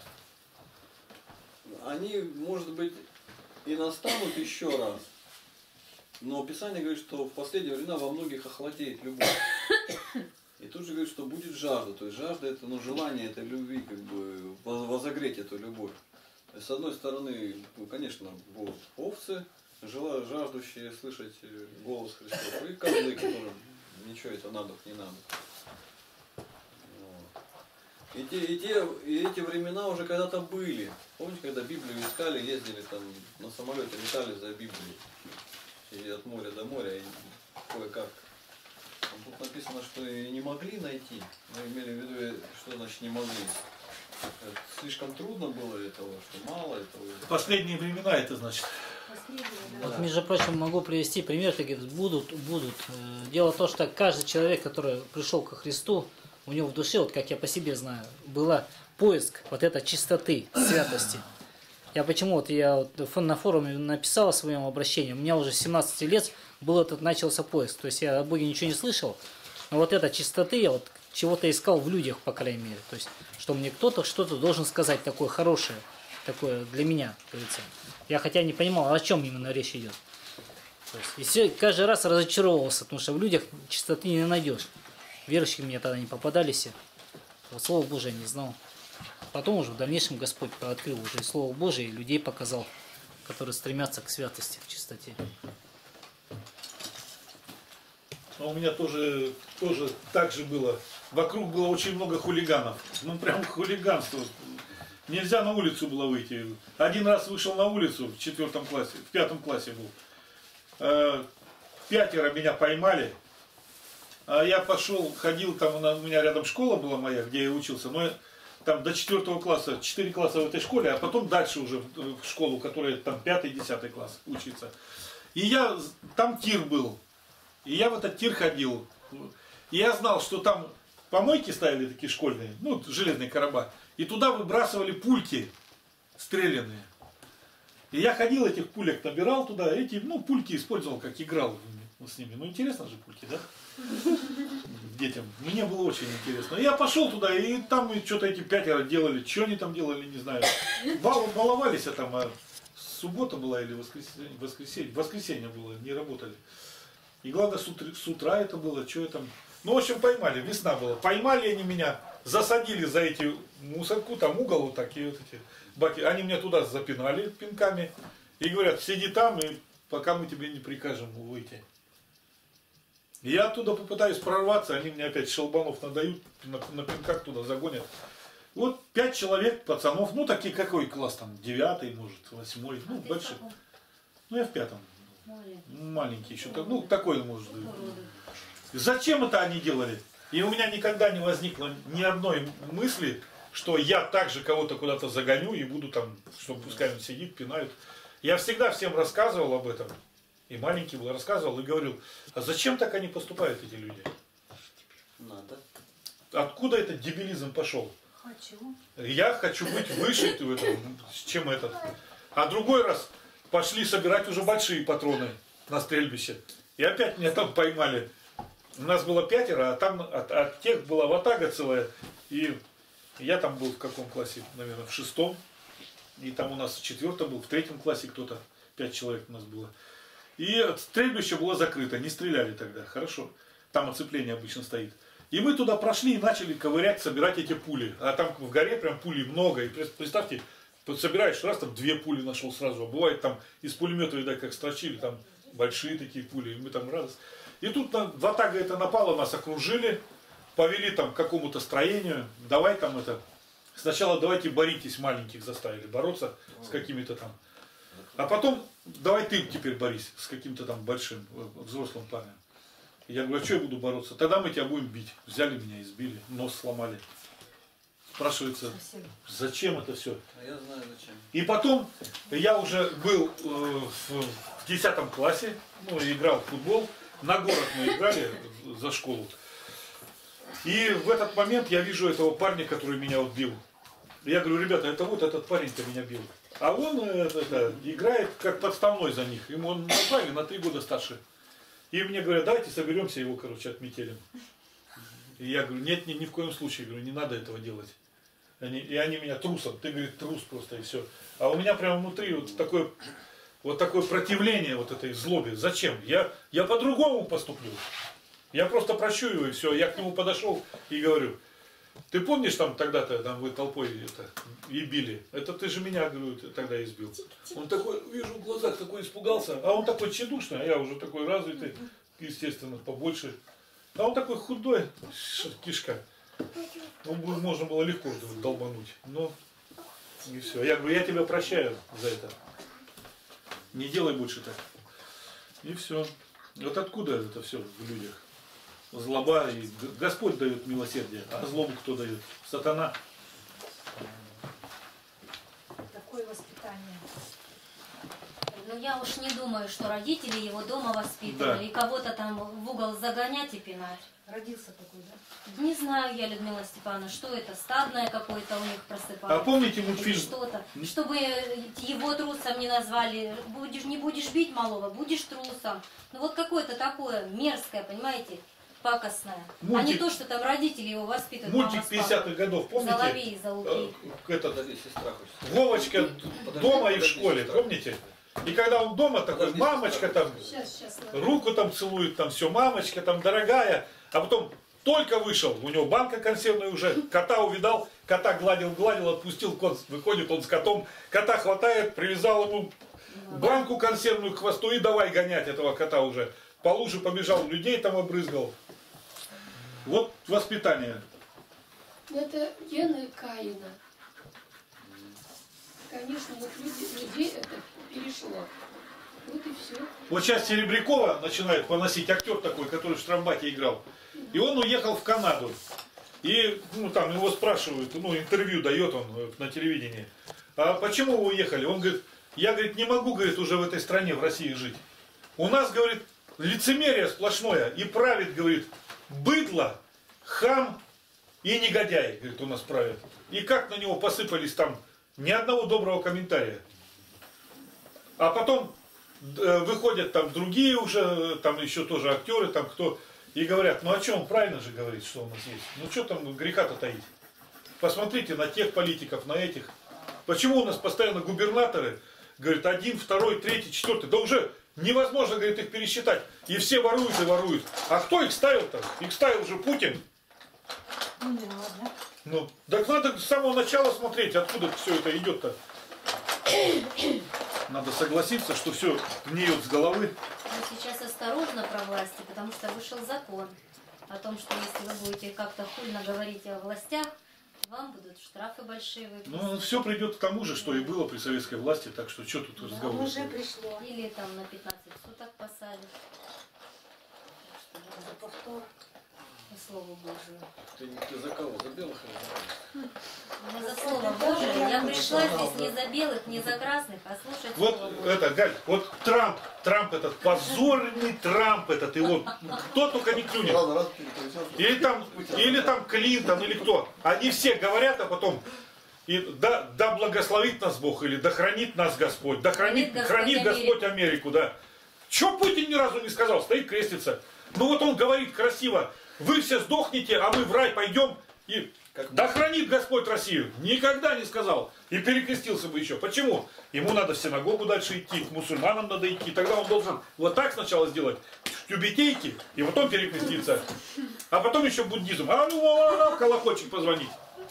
Speaker 3: они, может быть, и настанут еще раз. Но Писание говорит, что в последние времена во многих охладеет любовь. И тут же говорит, что будет жажда. То есть жажда это, ну, желание этой любви, как бы возогреть эту любовь. То есть, с одной стороны, ну, конечно, будут овцы, жела, жаждущие слышать голос Христов, и козлы, которым ничего это надо, не надо. Вот. И, те, и, те, и эти времена уже когда-то были. Помните, когда Библию искали, ездили там на самолете, летали за Библией. И от моря до моря, и кое-как. Тут написано, что и не могли найти. Мы имели в виду, что значит не могли. Слишком трудно было этого, что мало этого.
Speaker 1: последние времена это значит.
Speaker 4: Вот, между прочим, могу привести пример, такие будут, будут. Дело в том, что каждый человек, который пришел ко Христу, у него в душе, вот как я по себе знаю, была поиск вот этой чистоты, святости. Я почему, вот я вот на форуме написал о своем обращении, у меня уже с семнадцати лет был этот, начался поиск. То есть я о Боге ничего не слышал, но вот этой чистоты я вот чего-то искал в людях, по крайней мере. То есть, что мне кто-то что-то должен сказать такое хорошее, такое для меня, как говорится. Я хотя не понимал, о чем именно речь идет. То есть, и все, каждый раз разочаровывался, потому что в людях чистоты не найдешь. Верующие мне тогда не попадались. Вот Слово Божие не знал. Потом уже в дальнейшем Господь открыл уже и Слово Божие, и людей показал, которые стремятся к святости, к чистоте.
Speaker 1: Но у меня тоже, тоже так же было. Вокруг было очень много хулиганов. Ну прям хулиганство. Нельзя на улицу было выйти. Один раз вышел на улицу в четвертом классе, в пятом классе был. Пятеро меня поймали. А я пошел, ходил, там у нас- у меня рядом школа была моя, где я учился, но там до четвертого класса, четыре класса в этой школе, а потом дальше уже в в школу, которая там пятый, десятый класс учится. И я, там тир был, и я в этот тир ходил. И я знал, что там помойки ставили такие школьные, ну, железные короба, и туда выбрасывали пульки стрелянные. И я ходил, этих пулек набирал туда, эти, ну, пульки использовал, как играл с ними. Ну, интересно же пульки, да? Детям. Мне было очень интересно. И я пошел туда, и там что-то эти пятеро делали. Что они там делали, не знаю. Бал- Баловались, а там а суббота была или воскресенье, воскресенье, воскресенье было, не работали. И главное, с утра, с утра это было, что я там... Ну, в общем, поймали, весна была. Поймали они меня, засадили за эти мусорку, там угол вот такие вот эти баки. Они меня туда запинали пинками и говорят, сиди там, и пока мы тебе не прикажем выйти. И я оттуда попытаюсь прорваться, они мне опять шелбанов надают, на, на пинках туда загонят. Вот пять человек, пацанов, ну такие, какой класс там, девятый, может, восьмой, ну большой. Ну я в пятом. Маленький еще, ну такой может быть. Зачем это они делали? И у меня никогда не возникло ни одной мысли, что я также кого-то куда-то загоню и буду там, что пускай он сидит, пинают. Я всегда всем рассказывал об этом. И маленький был, рассказывал и говорил, а зачем так они поступают, эти люди?
Speaker 3: Надо.
Speaker 1: Откуда этот дебилизм пошел?
Speaker 6: Хочу.
Speaker 1: Я хочу быть выше в этом, чем этот. А другой раз пошли собирать уже большие патроны на стрельбище. И опять меня там поймали. У нас было пятеро, а там от, от тех была ватага целая. И я там был в каком классе? Наверное, в шестом. И там у нас в четвертом был, в третьем классе кто-то. Пять человек у нас было. И стрельбище было закрыто, не стреляли тогда, хорошо. Там оцепление обычно стоит. И мы туда прошли и начали ковырять, собирать эти пули. А там в горе прям пулей много. И представьте, собираешь раз, там две пули нашел сразу. А бывает там из пулемета, видать, как строчили, там большие такие пули. И мы там раз. И тут ватага это напала, нас окружили, повели там к какому-то строению. Давай там это... Сначала давайте боритесь, маленьких заставили бороться с какими-то там. А потом, давай ты теперь борись с каким-то там большим, взрослым парнем. Я говорю, а что я буду бороться? Тогда мы тебя будем бить. Взяли меня, избили, нос сломали. Спрашивается, зачем это все?
Speaker 3: А я знаю зачем.
Speaker 1: И потом, я уже был э, в, в десятом классе, ну, играл в футбол. На город мы играли за школу. И в этот момент я вижу этого парня, который меня вот бил. Я говорю, ребята, это вот этот парень-то меня бил. А он это, это, играет как подставной за них. Ему он назвали на три года старше. И мне говорят, давайте соберемся, его, короче, отметелим. И я говорю, нет, ни, ни в коем случае, говорю, не надо этого делать. Они, и они меня трусом, ты, говорит, трус просто, и все. А у меня прямо внутри вот такое, вот такое противление вот этой злобе. Зачем? Я, я по-другому поступлю. Я просто прощу его, и все. Я к нему подошел и говорю, ты помнишь там тогда-то, там вы толпой это, и били? Это ты же меня, говорю, тогда избил. Он такой, вижу в глазах, такой испугался. А он такой тщедушный, а я уже такой развитый, естественно, побольше. А он такой худой, кишка. Ну, можно было легко долбануть. Но и все. Я говорю, я тебя прощаю за это. Не делай больше так. И все. Вот откуда это все в людях? Злоба, и Господь дает милосердие, а злобу кто дает? Сатана.
Speaker 6: Такое воспитание.
Speaker 7: Ну я уж не думаю, что родители его дома воспитывали,
Speaker 1: Да.
Speaker 7: и кого-то там в угол загонять и пинать.
Speaker 6: Родился такой, да?
Speaker 7: Не знаю я, Людмила Степановна, что это, стадное какое-то у них просыпается.
Speaker 1: А помните
Speaker 7: Или
Speaker 1: мультфильм?
Speaker 7: что-то. Чтобы его трусом не назвали, будешь, не будешь бить малого, будешь трусом. Ну вот какое-то такое мерзкое, понимаете, пакостное.
Speaker 1: Мультик-
Speaker 7: А не то, что там родители его воспитывают.
Speaker 1: Мультик
Speaker 7: мама с папой.
Speaker 1: пятидесятых годов, помните?
Speaker 7: Соловей за луки.
Speaker 1: Э, Этот,
Speaker 3: Подожди, сестра хочет.
Speaker 1: Вовочка
Speaker 3: Подожди,
Speaker 1: дома и в
Speaker 3: подожди,
Speaker 1: школе,
Speaker 3: сестра.
Speaker 1: помните? И когда он дома такой,
Speaker 3: Подожди,
Speaker 1: мамочка
Speaker 3: сестра.
Speaker 1: там,
Speaker 5: Сейчас, сейчас. ладно.
Speaker 1: руку там целует, там все, мамочка там дорогая, а потом только вышел, у него банка консервная уже, кота увидал, кота гладил, гладил, отпустил, кот выходит, он с котом, кота хватает, привязал ему банку консервную к хвосту и давай гонять этого кота уже. По луже побежал, людей там обрызгал. Вот воспитание.
Speaker 5: Но это гены Каина. Конечно, вот люди, людей это перешло. Вот и все.
Speaker 1: Вот сейчас Серебрякова начинает поносить, актер такой, который в Штрамбате играл. И он уехал в Канаду. И ну, там его спрашивают, ну интервью дает он на телевидении. А почему вы уехали? Он говорит, я говорит, не могу, говорит, уже в этой стране, в России жить. У нас, говорит, лицемерие сплошное. И правит, говорит, быдло, хам и негодяй, говорит, у нас правят. И как на него посыпались там ни одного доброго комментария. А потом э, выходят там другие уже, там еще тоже актеры, там кто, и говорят, ну о чем, правильно же говорит, что у нас есть. Ну что там греха-то таить? Посмотрите на тех политиков, на этих. Почему у нас постоянно губернаторы, говорит, один, второй, третий, четвертый, да уже невозможно, говорит, их пересчитать. И все воруют и воруют. А кто их ставил-то? Их ставил уже Путин.
Speaker 6: Ну, не ладно.
Speaker 1: Ну, так надо с самого начала смотреть, откуда все это идет-то. Надо согласиться, что все гниет с головы.
Speaker 7: Мы сейчас осторожно про власти, потому что вышел закон о том, что если вы будете как-то хульно говорить о властях, вам будут штрафы большие выписаны.
Speaker 1: Ну, все придет к тому же, что и было при советской власти, так что что тут
Speaker 6: Да,
Speaker 1: разговор?
Speaker 6: уже пришло.
Speaker 7: Или там на пятнадцать суток посадят. Так что
Speaker 6: За повтор.
Speaker 7: по слову Божию.
Speaker 3: Ты, ты за кого? За белых или за
Speaker 7: Ну, за слово Божие. Я пришла здесь не за белых, не за красных, а слушать
Speaker 1: Вот
Speaker 7: слово Божие.
Speaker 1: это, Галь, вот Трамп, Трамп этот, позорный Трамп этот, его, кто только не клюнет.
Speaker 3: Ладно, раз переключился.
Speaker 1: Или там, или там Клинтон, или кто. Они все говорят, а потом, и да, да благословит нас Бог, или да хранит нас Господь, да хранит,
Speaker 7: Хранит
Speaker 1: хранит
Speaker 7: Господь
Speaker 1: Господь Америку, да. Че Путин ни разу не сказал, стоит крестится. Ну вот он говорит красиво, вы все сдохнете, а мы в рай пойдем, и да хранит Господь Россию. Никогда не сказал. И перекрестился бы еще. Почему? Ему надо в синагогу дальше идти, к мусульманам надо идти. Тогда он должен вот так сначала сделать, в тюбетейке, и потом перекреститься. А потом еще буддизм. А ну, а, а, колокольчик позвонить.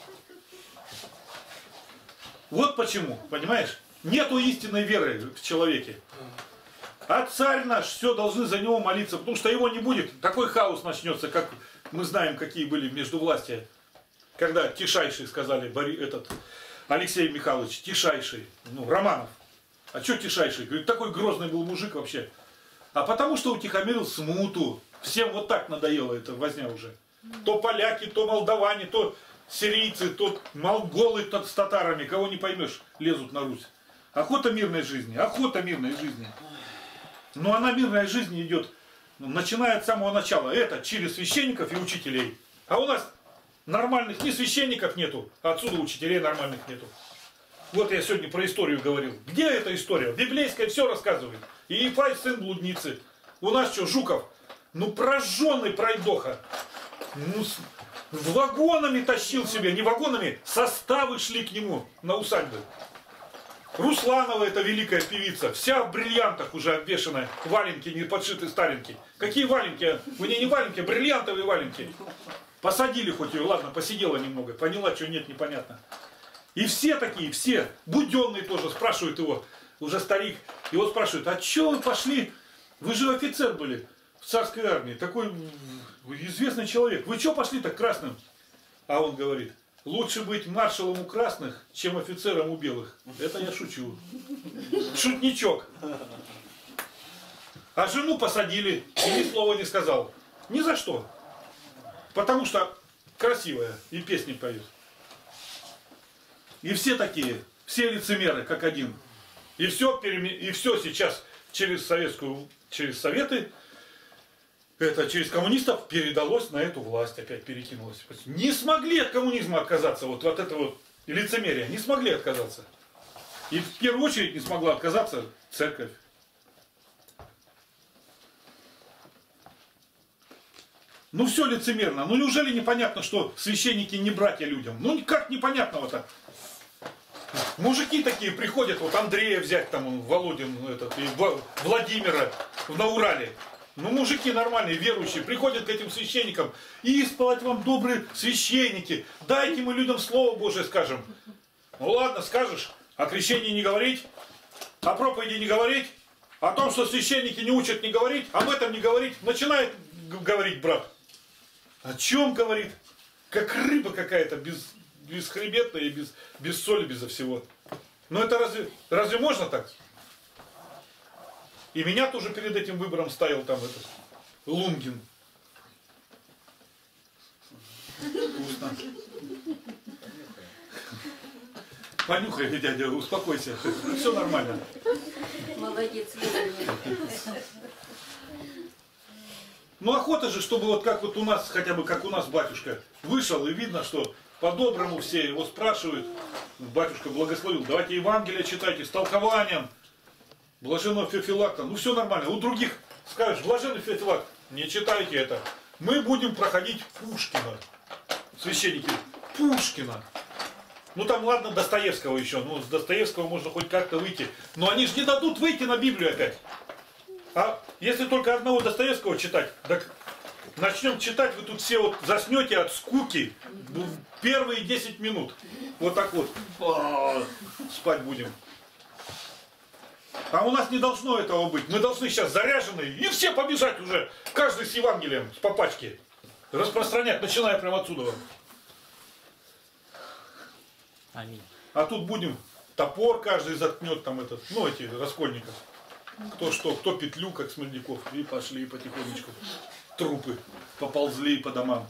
Speaker 1: Вот почему, понимаешь? Нету истинной веры в человеке. А царь наш, все, должны за него молиться, потому что его не будет. Такой хаос начнется, как мы знаем, какие были междувластия. Когда Тишайший сказали, Бори, этот, Алексей Михайлович, Тишайший, ну, Романов. А что Тишайший? Говорит, такой грозный был мужик вообще. А потому что утихомирил смуту. Всем вот так надоело эта возня уже. То поляки, то молдаване, то сирийцы, то монголы то с татарами, кого не поймешь, лезут на Русь. Охота мирной жизни, охота мирной жизни. Но она мирная жизнь идет, начиная от самого начала. Это через священников и учителей. А у нас нормальных ни священников нету, а отсюда учителей нормальных нету. Вот я сегодня про историю говорил. Где эта история? Библейская все рассказывает. И Ефай, сын блудницы. У нас что, Жуков? Ну прожженный пройдоха. Ну, с вагонами тащил себе, не вагонами, составы шли к нему на усадьбы. Русланова, эта великая певица, вся в бриллиантах уже обвешанная, валенки не подшиты старенькие. Какие валенки? У нее не валенки, а бриллиантовые валенки. Посадили хоть ее, ладно, посидела немного, поняла, что нет, непонятно. И все такие, все, Буденный тоже, спрашивают его, уже старик, его спрашивают, а что вы пошли, вы же офицер были в царской армии, такой известный человек, вы что пошли так красным? А он говорит, лучше быть маршалом у красных, чем офицером у белых. Это я шучу. Шутничок. А жену посадили, и ни слова не сказал. Ни за что. Потому что красивая и песни поет. И все такие, все лицемеры, как один. И все, и все сейчас через советскую, через советы, это через коммунистов передалось на эту власть, опять перекинулось. Не смогли от коммунизма отказаться, вот от этого вот лицемерия, не смогли отказаться. И в первую очередь не смогла отказаться церковь. Ну все лицемерно. Ну неужели непонятно, что священники не братья людям? Ну как непонятного-то? Мужики такие приходят, вот Андрея взять, там Володин, этот, и Владимира на Урале. Ну мужики нормальные, верующие, приходят к этим священникам. И исполать вам добрые священники. Дайте мы людям Слово Божие скажем. Ну ладно, скажешь, о крещении не говорить, о проповеди не говорить, о том, что священники не учат не говорить, об этом не говорить. Начинает говорить брат. О чем говорит? Как рыба какая-то, без, бесхребетная и без, без соли, безо всего. Но это разве, разве можно так? И меня тоже перед этим выбором ставил там этот Лунгин. Вкусно. Понюхай, дядя, успокойся. Все нормально.
Speaker 7: Молодец, Лена.
Speaker 1: Ну охота же, чтобы вот как вот у нас, хотя бы как у нас батюшка, вышел и видно, что по-доброму все его спрашивают. Батюшка благословил, давайте Евангелие читайте с толкованием. Блаженного Феофилакта. Ну все нормально. У других скажешь, блаженный Феофилакт, не читайте это. Мы будем проходить Пушкина. Священники, Пушкина. Ну там ладно Достоевского еще, ну с Достоевского можно хоть как-то выйти. Но они же не дадут выйти на Библию опять. А если только одного Достоевского читать, так начнем читать, вы тут все вот заснете от скуки первые десять минут. Вот так вот. А, спать будем. А у нас не должно этого быть. Мы должны сейчас заряженные и все побежать уже. Каждый с Евангелием, с попачки. Распространять, начиная прямо отсюда.
Speaker 4: Аминь.
Speaker 1: А тут будем, топор каждый заткнет там этот, ну эти раскольников. Кто что, кто петлю, как Смельдяков. И пошли потихонечку. Трупы поползли по домам.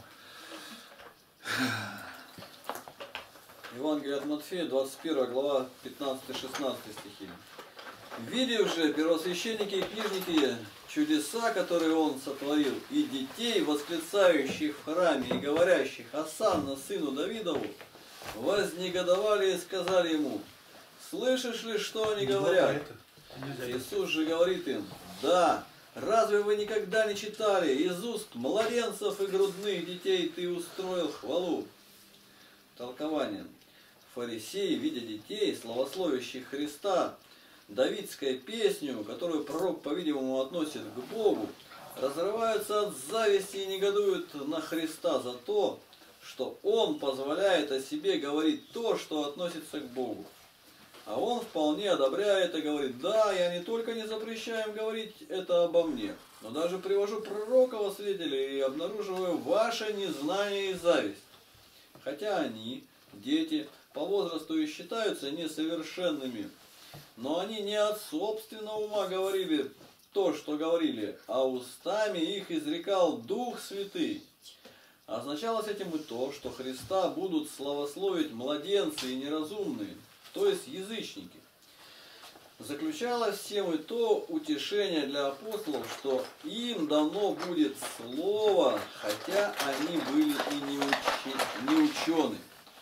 Speaker 3: Евангелие от Матфея, двадцать первая глава, пятнадцатый-шестнадцатый стихи. «Видев же первосвященники и книжники чудеса, которые он сотворил, и детей, восклицающих в храме и говорящих «Осанна сыну Давидову», вознегодовали и сказали ему: «Слышишь ли, что они говорят?» Иисус же говорит им: «Да, разве вы никогда не читали: из уст младенцев и грудных детей ты устроил хвалу?» Толкование. Фарисеи, видя детей, славословящих Христа, давидской песню, которую пророк, по-видимому, относит к Богу, разрываются от зависти и негодуют на Христа за то, что Он позволяет о себе говорить то, что относится к Богу. А Он вполне одобряет и говорит: «Да, я не только не запрещаю им говорить это обо мне, но даже привожу пророка во свидетели и обнаруживаю ваше незнание и зависть». Хотя они, дети, по возрасту и считаются несовершенными, но они не от собственного ума говорили то, что говорили, а устами их изрекал Дух Святый. Означалось этим и то, что Христа будут славословить младенцы и неразумные, то есть язычники. Заключалось всем и то утешение для апостолов, что им дано будет слово, хотя они были и не, учи, не ученые.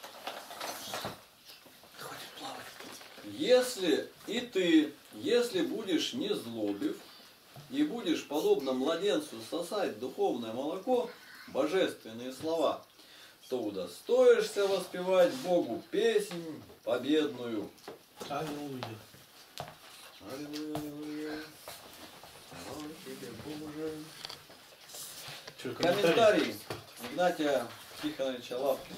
Speaker 3: Если и ты, если будешь не злобив, и будешь, подобно младенцу, сосать духовное молоко, божественные слова, то удостоишься воспевать Богу песнь победную.
Speaker 1: Аллилуйя.
Speaker 3: Аллилуйя, аллилуйя. Слава тебе, Боже.
Speaker 1: Что,
Speaker 3: Комментарий Игнатия Тихоновича Лапкина.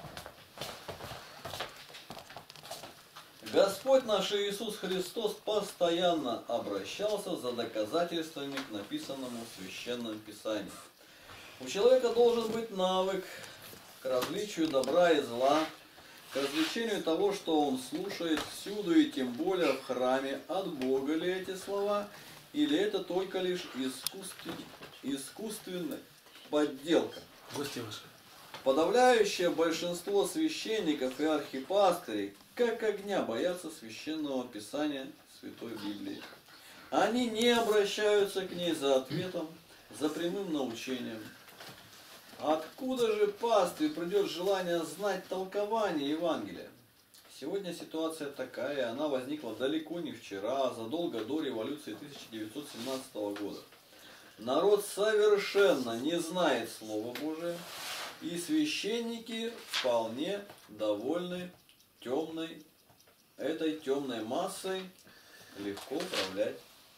Speaker 3: Господь наш Иисус Христос постоянно обращался за доказательствами к написанному в Священном Писании. У человека должен быть навык к различию добра и зла, к развлечению того, что он слушает всюду и тем более в храме, от Бога ли эти слова, или это только лишь искусствен... искусственная подделка.
Speaker 1: Гости ваши.
Speaker 3: Подавляющее большинство священников и архипастырей как огня боятся Священного Писания Святой Библии. Они не обращаются к ней за ответом, за прямым научением. Откуда же пастырь придет желание знать толкование Евангелия? Сегодня ситуация такая, и она возникла далеко не вчера, а задолго до революции тысяча девятьсот семнадцатого года. Народ совершенно не знает Слова Божия, и священники вполне довольны темной, этой темной массой легко управлять.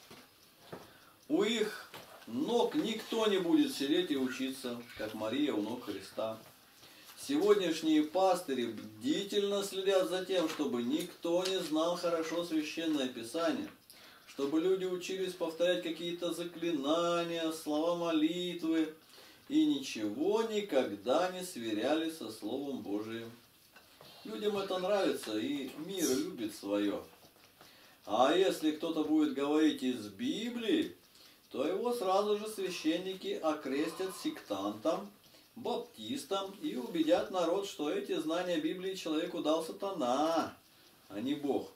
Speaker 3: У их ног никто не будет сидеть и учиться, как Мария у ног Христа. Сегодняшние пастыри бдительно следят за тем, чтобы никто не знал хорошо Священное Писание, чтобы люди учились повторять какие-то заклинания, слова молитвы и ничего никогда не сверяли со Словом Божиим. Людям это нравится, и мир любит свое. А если кто-то будет говорить из Библии, то его сразу же священники окрестят сектантом, баптистом и убедят народ, что эти знания Библии человеку дал сатана, а не Бог.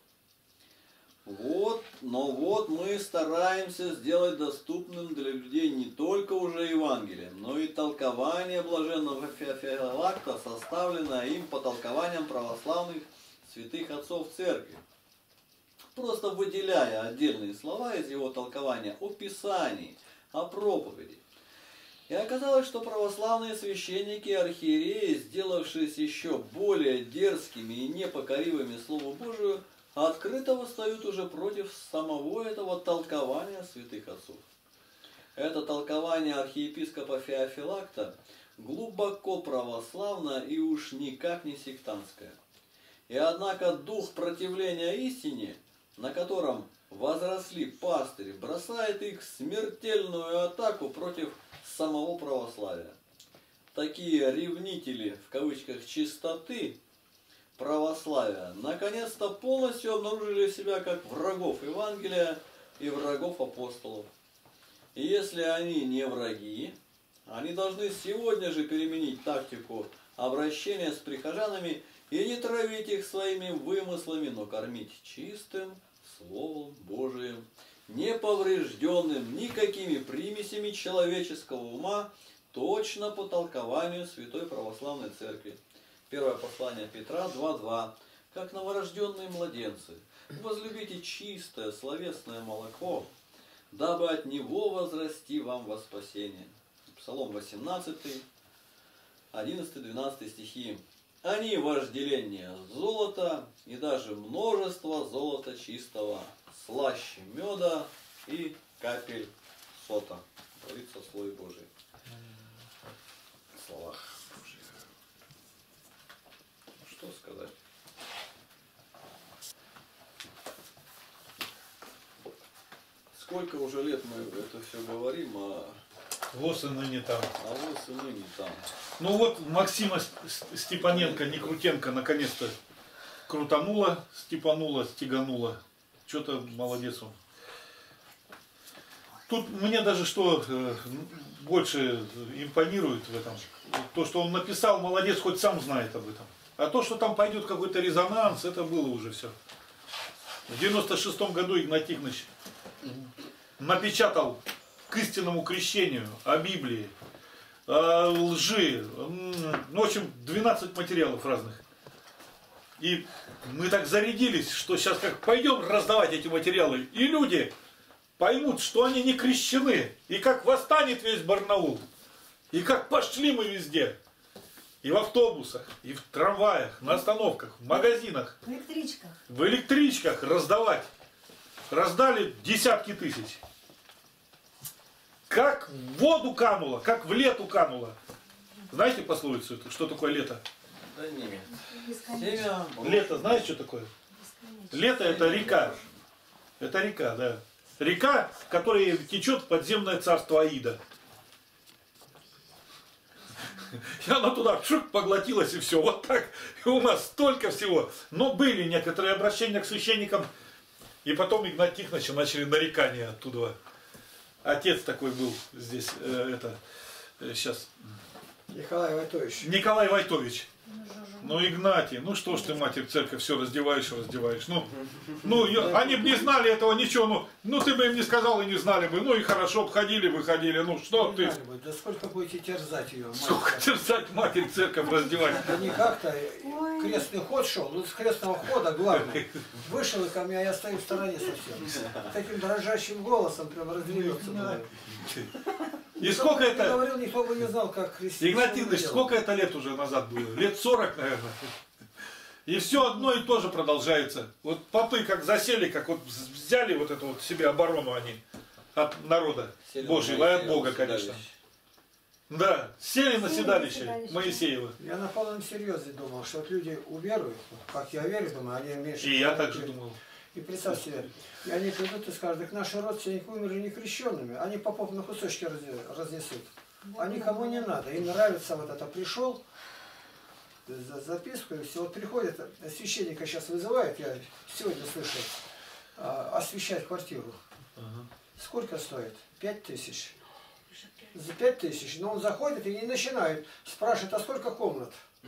Speaker 3: Вот, но вот мы стараемся сделать доступным для людей не только уже Евангелие, но и толкование блаженного Феофилакта, составленное им по толкованиям православных святых отцов церкви, просто выделяя отдельные слова из его толкования о Писании, о проповеди. И оказалось, что православные священники и архиереи, сделавшись еще более дерзкими и непокоривыми Слову Божию, открыто восстают уже против самого этого толкования святых отцов. Это толкование архиепископа Феофилакта глубоко православное и уж никак не сектантское. И однако дух противления истине, на котором возросли пастыри, бросает их в смертельную атаку против самого православия. Такие ревнители, в кавычках, чистоты православия, наконец-то полностью обнаружили себя как врагов Евангелия и врагов апостолов. И если они не враги, они должны сегодня же переменить тактику обращения с прихожанами и не травить их своими вымыслами, но кормить чистым Словом Божиим, не поврежденным никакими примесями человеческого ума, точно по толкованию Святой Православной Церкви. Первое послание Петра два два. Как новорожденные младенцы, возлюбите чистое словесное молоко, дабы от него возрасти вам во спасение. Псалом восемнадцатый, одиннадцатый-двенадцатый стихи. Они вожделение золота и даже множество золота чистого, слаще меда и капель сота. Говорится в Слове Божьем. В словах Божьих. Что сказать? Сколько уже лет мы это все говорим, а
Speaker 1: Вот и ныне там.
Speaker 3: а вот и ныне там.
Speaker 1: Ну вот Максима Степаненко, не Крутенко, наконец-то крутанула, степанула, стеганула. Что-то молодец он. Тут мне даже что э, больше импонирует в этом, то, что он написал, молодец, хоть сам знает об этом. А то, что там пойдет какой-то резонанс, это было уже все. В девяносто шестом году Игнатий Тихонович напечатал к истинному крещению о Библии, о лжи, ну, в общем, двенадцать материалов разных. И мы так зарядились, что сейчас как пойдем раздавать эти материалы, и люди поймут, что они не крещены, и как восстанет весь Барнаул, и как пошли мы везде, и в автобусах, и в трамваях, на остановках, в магазинах,
Speaker 6: В электричках.
Speaker 1: в электричках раздавать. Раздали десятки тысяч. Как в воду кануло, как в лету кануло. Знаете пословицу, что такое лето?
Speaker 3: Да нет.
Speaker 6: Бесконечно.
Speaker 3: Семя.
Speaker 1: Лето, знаешь, что такое?
Speaker 6: Бесконечно.
Speaker 1: Лето это река. Это река, да. Река, в которой течет подземное царство Аида. И она туда шук, поглотилась и все. Вот так. И у нас столько всего. Но были некоторые обращения к священникам. И потом Игнатий Тихонович начали нарекания оттуда. Отец такой был здесь, э, это, э, сейчас,
Speaker 2: Николай Войтович.
Speaker 1: Николай Войтович. Ну, Игнатий, ну что ж ты, матерь, церковь, все раздеваешь, раздеваешь. Ну, ну я, они бы не знали этого ничего, ну, ну ты бы им не сказал и не знали бы. Ну и хорошо, обходили, выходили, ну что
Speaker 2: Не
Speaker 1: ты,
Speaker 2: знали бы, да сколько будете терзать ее, мать.
Speaker 1: сколько терзать матерь, церковь раздевать.
Speaker 2: Да не как-то крестный ход шел, ну с крестного хода главное. Вышел и ко мне, а я стою в стороне совсем. Таким дрожащим голосом прям разливется. было.
Speaker 1: И сколько
Speaker 2: Я
Speaker 1: это,
Speaker 2: говорил, никто бы не знал, как крестить.
Speaker 1: Игнатий Ильич, сколько это лет уже назад было? Лет сорок, наверное. И все одно и то же продолжается. Вот попы как засели, как вот взяли вот эту вот себе оборону они от народа Божьего, и от Бога, конечно. Да, сели на седалище Моисеева.
Speaker 2: Я на полном серьезе думал, что вот люди уверуют, как я верю, думаю, они меньше.
Speaker 1: И я так же думал.
Speaker 2: И представь себе, и они придут и скажут, так наши родственники умерли не крещенными, они попов на кусочки раз- разнесут. А никому не надо, им нравится вот это, пришел, за записку, и все, вот приходит, священника сейчас вызывают, я сегодня слышал, а, освещать квартиру.
Speaker 1: Ага.
Speaker 2: Сколько стоит? Пять тысяч. За пять тысяч. Но он заходит и не начинает. Спрашивает, а сколько комнат?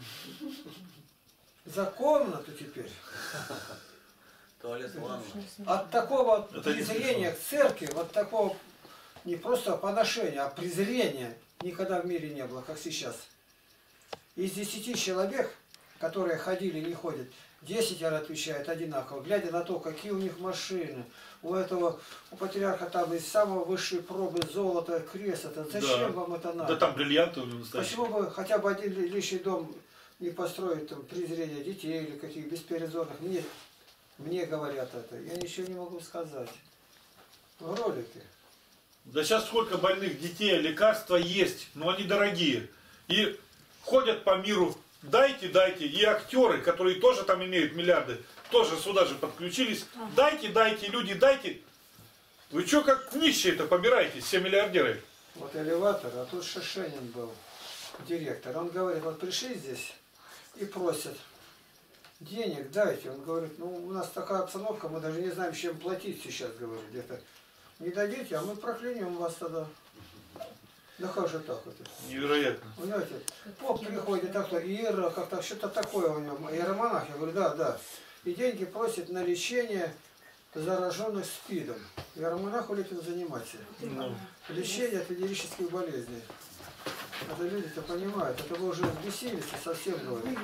Speaker 2: За комнату теперь.
Speaker 3: Туалет, ванна.
Speaker 2: От такого
Speaker 1: Это не
Speaker 2: презрения к церкви, вот такого не просто поношения, а презрения никогда в мире не было, как сейчас. Из десяти человек, которые ходили и не ходят, десятеро отвечают одинаково, глядя на то, какие у них машины. У этого, у патриарха там из самого высшей пробы золото, крест. Это зачем
Speaker 1: Да.
Speaker 2: вам это надо?
Speaker 1: Да там бриллианты у него настоящие.
Speaker 2: Почему бы хотя бы один личный дом не построить, там, презрение детей или каких беспризорных? Мне, мне говорят это. Я ничего не могу сказать. В ролике.
Speaker 1: Да сейчас сколько больных детей, лекарства есть, но они дорогие. И ходят по миру, дайте, дайте. И актеры, которые тоже там имеют миллиарды, тоже сюда же подключились. Дайте, дайте, люди, дайте. Вы что, как нищие-то помираете, все миллиардеры?
Speaker 2: Вот элеватор, а тут Шишенин был, директор. Он говорит, вот пришли здесь и просят денег, дайте. Он говорит, ну у нас такая обстановка, мы даже не знаем, чем платить сейчас, говорит, где-то. Не дадите, а мы проклянем вас тогда. Да как же так вот?
Speaker 1: Невероятно.
Speaker 2: Понимаете, поп приходит, так то иера, как-то что-то такое у него, иеромонах. Я говорю, да, да. И деньги просят на лечение зараженных СПИДом. Иеромонах этим заниматься.
Speaker 1: Ну,
Speaker 2: Лечение от венерических болезней. Это люди-то понимают, это вы уже взбесились и совсем говорит.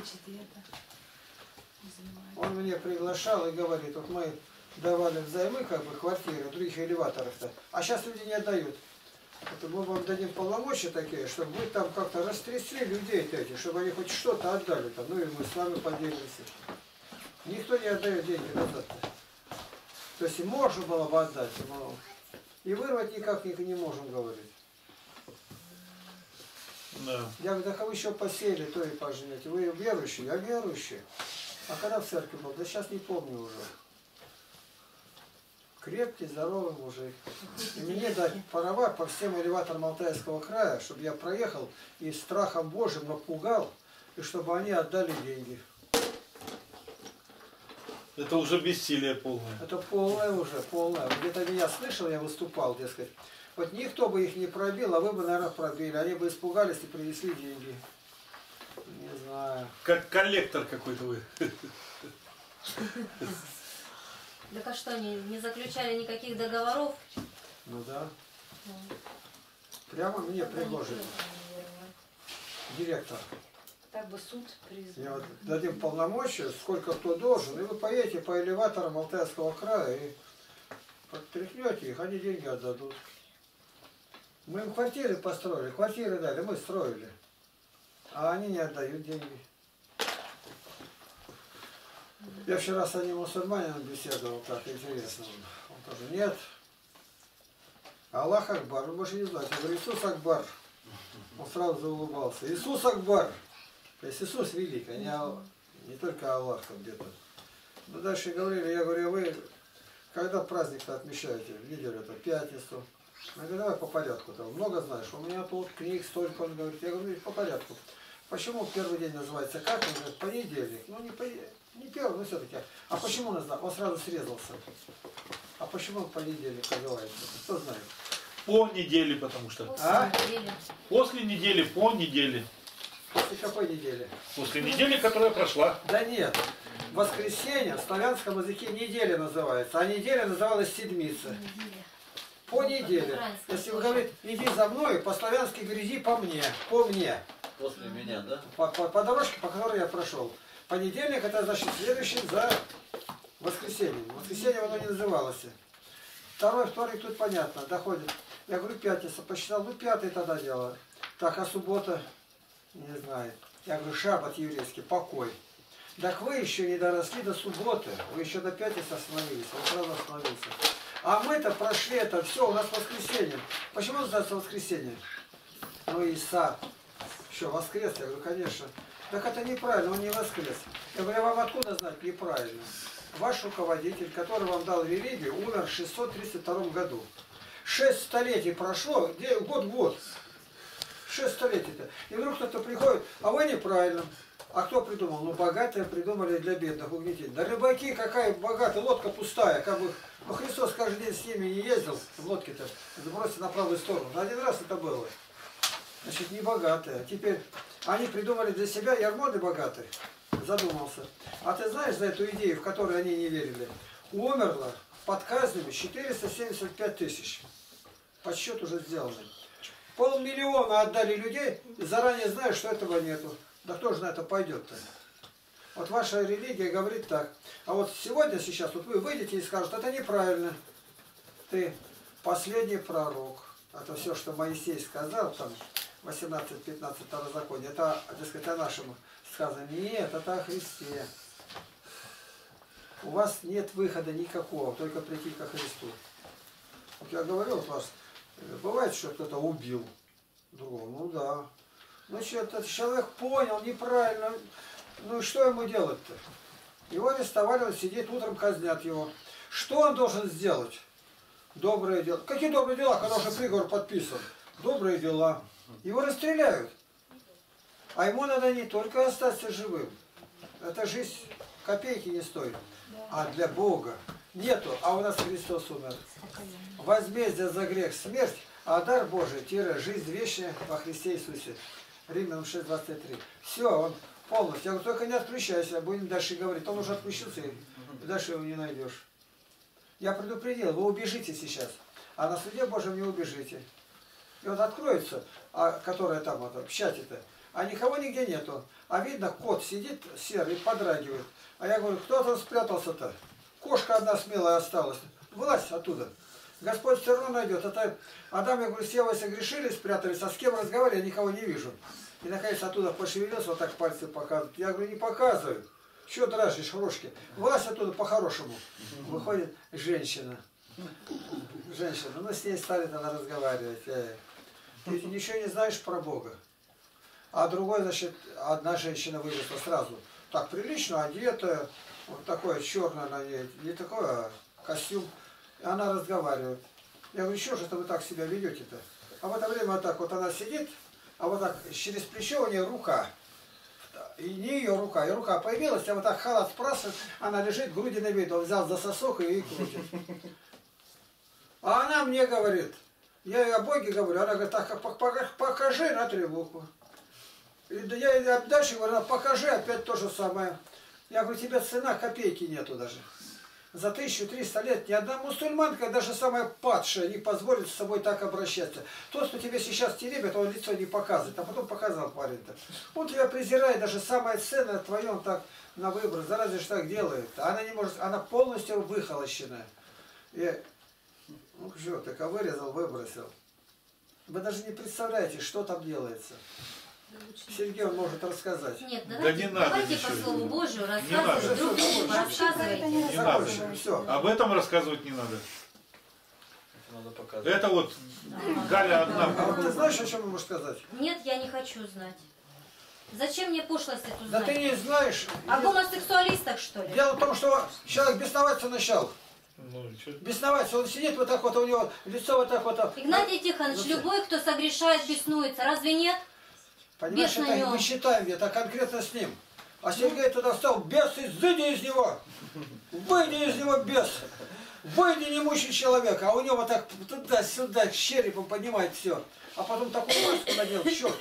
Speaker 2: Он мне приглашал и говорит, вот мы давали взаймы как бы квартиры в других элеваторах-то, а сейчас люди не отдают. Вот мы вам дадим полномочия такие, чтобы вы там как-то растрясли людей эти, чтобы они хоть что-то отдали там, ну и мы с вами поделимся. Никто не отдает деньги назад. То есть можно было бы отдать, но и вырвать никак не можем, говорить.
Speaker 1: да.
Speaker 2: Я говорю, так а вы еще посеяли, то и пожнете. Вы верующие? Я верующий. А когда в церкви был? Да сейчас не помню уже. Крепкий, здоровый мужик. И мне дать права по всем элеваторам Алтайского края, чтобы я проехал и страхом Божьим напугал, и чтобы они отдали деньги.
Speaker 1: Это уже бессилие полное.
Speaker 2: Это полное уже, полное. Где-то меня слышал, я выступал, дескать. Вот никто бы их не пробил, а вы бы, наверное, пробили. Они бы испугались и принесли деньги. Не знаю.
Speaker 1: Как коллектор какой-то вы.
Speaker 7: Так а что, они не заключали никаких договоров?
Speaker 2: Ну да. Прямо мне предложили. Директор.
Speaker 6: Так бы суд призвал.
Speaker 2: Я вот дадим полномочия, сколько кто должен, и вы поедете по элеваторам Алтайского края и подтряхнете их, они деньги отдадут. Мы им квартиры построили, квартиры дали, мы строили. А они не отдают деньги. Я вчера с одним мусульманином беседовал, так интересно. Он тоже, нет. Аллах Акбар, вы больше не знаете. Я говорю, Иисус Акбар. Он сразу заулыбался. Иисус Акбар. То есть Иисус велик, а не, Ал... не только Аллах там где-то. Ну дальше говорили, я говорю, вы когда праздник-то отмечаете? В неделю-то, пятницу. Я говорю, давай по порядку. Там много знаешь, у меня тут книг столько, он говорит. Я говорю, по порядку. Почему первый день называется как? Он говорит, понедельник. Ну не, по... не первый, но все-таки. А почему называется? Он сразу срезался. А почему понедельник называется? Кто знает?
Speaker 1: По неделе, потому что.
Speaker 7: После
Speaker 2: А?
Speaker 7: недели.
Speaker 1: После недели, по неделе.
Speaker 2: После какой недели?
Speaker 1: После недели, которая прошла.
Speaker 2: Да нет. Воскресенье в славянском языке неделя называется, а неделя называлась седмица. По неделе. Если вы говорите, иди за мной, по-славянски грязи по мне, по мне.
Speaker 3: После меня, да?
Speaker 2: По, по, по дорожке, по которой я прошел. Понедельник это значит следующий за воскресеньем. Воскресенье оно не называлось. Второй, вторник тут понятно, доходит. Я говорю, пятница, посчитал, ну пятый тогда дело. Так, а суббота? Не знаю. Я говорю, шаббат еврейский, покой. Так вы еще не доросли до субботы, вы еще до пятницы остановились, вы сразу остановился. А мы-то прошли это, все, у нас воскресенье. Почему называется воскресенье? Ну Иса. Что, воскрес? Я говорю, конечно. Так это неправильно, он не воскрес. Я говорю, а вам откуда знать неправильно? Ваш руководитель, который вам дал религию, умер в шестьсот тридцать втором году. Шесть столетий прошло, где, год-год. шесть столетий-то. И вдруг кто-то приходит, а вы неправильно. А кто придумал? Ну, богатые придумали для бедных угнетить. Да рыбаки, какая богатая, лодка пустая. Как бы, ну, Христос каждый день с ними не ездил в лодке-то, забросьте на правую сторону. Один раз это было. Значит, не богатые. А теперь они придумали для себя, и Армоды богатый. Задумался. А ты знаешь за эту идею, в которую они не верили? Умерло под казнями четыреста семьдесят пять тысяч. Подсчет уже сделанный. Полмиллиона отдали людей, и заранее знаю, что этого нету. Да кто же на это пойдет-то? Вот ваша религия говорит так. А вот сегодня, сейчас, вот вы выйдете и скажете, это неправильно. Ты последний пророк. Это все, что Моисей сказал, там, восемнадцать пятнадцать второзаконие, это, так сказать, о нашем сказано. Нет, это о Христе. У вас нет выхода никакого, только прийти ко Христу. Вот я говорил, вот вас, бывает, что кто-то убил другого. Ну да. Ну что, этот человек понял неправильно. Ну и что ему делать-то? Его арестовали, он сидит, утром казнят его. Что он должен сделать? Добрые дела. Какие добрые дела, когда уже приговор подписан? Добрые дела. Его расстреляют. А ему надо не только остаться живым. Эта жизнь копейки не стоит. А для Бога нету. А у нас Христос умер. Возмездие за грех смерть, а дар Божий, тире, жизнь вечная во Христе Иисусе. Римлянам шесть двадцать три. Все, он полностью. Я говорю, только не отключайся, будем дальше говорить. Он уже отключился, и дальше его не найдешь. Я предупредил, вы убежите сейчас, а на суде Божьем не убежите. И вот откроется, а, которая там, вот, в чате-то, а никого нигде нету. А видно, кот сидит серый, подрагивает. А я говорю, кто там спрятался-то? Кошка одна смелая осталась. Вылазь оттуда. Господь все равно найдет. Это Адам, я говорю, с Евой согрешили, спрятались, а с кем разговаривали, я никого не вижу. И наконец оттуда пошевелился, вот так пальцы показывают. Я говорю, не показываю. Чего дрожишь, рожки? Вылазь оттуда по-хорошему. Выходит женщина. Женщина. Ну, с ней стали тогда разговаривать. Ты ничего не знаешь про Бога. А другой, значит, одна женщина вылезла сразу. Так прилично одетая, вот такое черное на ней, не такое, а костюм. И она разговаривает. Я говорю, что же это вы так себя ведете-то? А в это время вот так вот она сидит, а вот так через плечо у нее рука. И не ее рука, и рука появилась, а вот так халат спрашивает, она лежит, груди на вид, он взял за сосок и ей крутит. А она мне говорит, я ей о Боге говорю, она говорит, так, покажи на три буквы. И я дальше говорю, покажи, опять то же самое. Я говорю, тебе цена копейки нету даже. За тысячу триста лет ни одна мусульманка, даже самая падшая, не позволит с собой так обращаться. Тот, кто тебе сейчас теребит, он лицо не показывает, а потом показал парень-то. Он тебя презирает, даже самое ценное твое, он так на выбор, зараза же так делает. Она не может, она полностью выхолощенная. И, ну что, так а вырезал, выбросил. Вы даже не представляете, что там делается. Сергей, он может рассказать.
Speaker 7: Нет,
Speaker 1: Да
Speaker 7: давайте,
Speaker 1: не надо
Speaker 7: давайте
Speaker 1: ничего.
Speaker 7: по слову Божию
Speaker 1: Не надо.
Speaker 7: рассказывайте друг другу, рассказывайте.
Speaker 1: Не надо.
Speaker 2: Все.
Speaker 1: Об этом рассказывать не надо.
Speaker 3: Надо показывать.
Speaker 1: Это вот Галя одна.
Speaker 2: А вот ты знаешь, о чем можешь сказать?
Speaker 7: Нет, я не хочу знать. Зачем мне пошлость эту
Speaker 2: Да
Speaker 7: знать?
Speaker 2: ты не знаешь.
Speaker 7: О гомосексуалистах, что ли?
Speaker 2: Дело в том, что человек бесноваться начал.
Speaker 1: Ну, чё?
Speaker 2: Бесноваться, он сидит вот так вот, у него лицо вот так вот.
Speaker 7: Игнатий Тихонович, любой, кто согрешает, беснуется. Разве нет?
Speaker 2: Понимаешь,
Speaker 7: бес на
Speaker 2: это
Speaker 7: нем.
Speaker 2: мы считаем где-то конкретно с ним. А Сергей туда встал, бес, изыди из него! Выйди из него, бес! Выйди, не мучай человека! А у него вот так туда-сюда, черепом поднимает все. А потом такую маску надел, черт!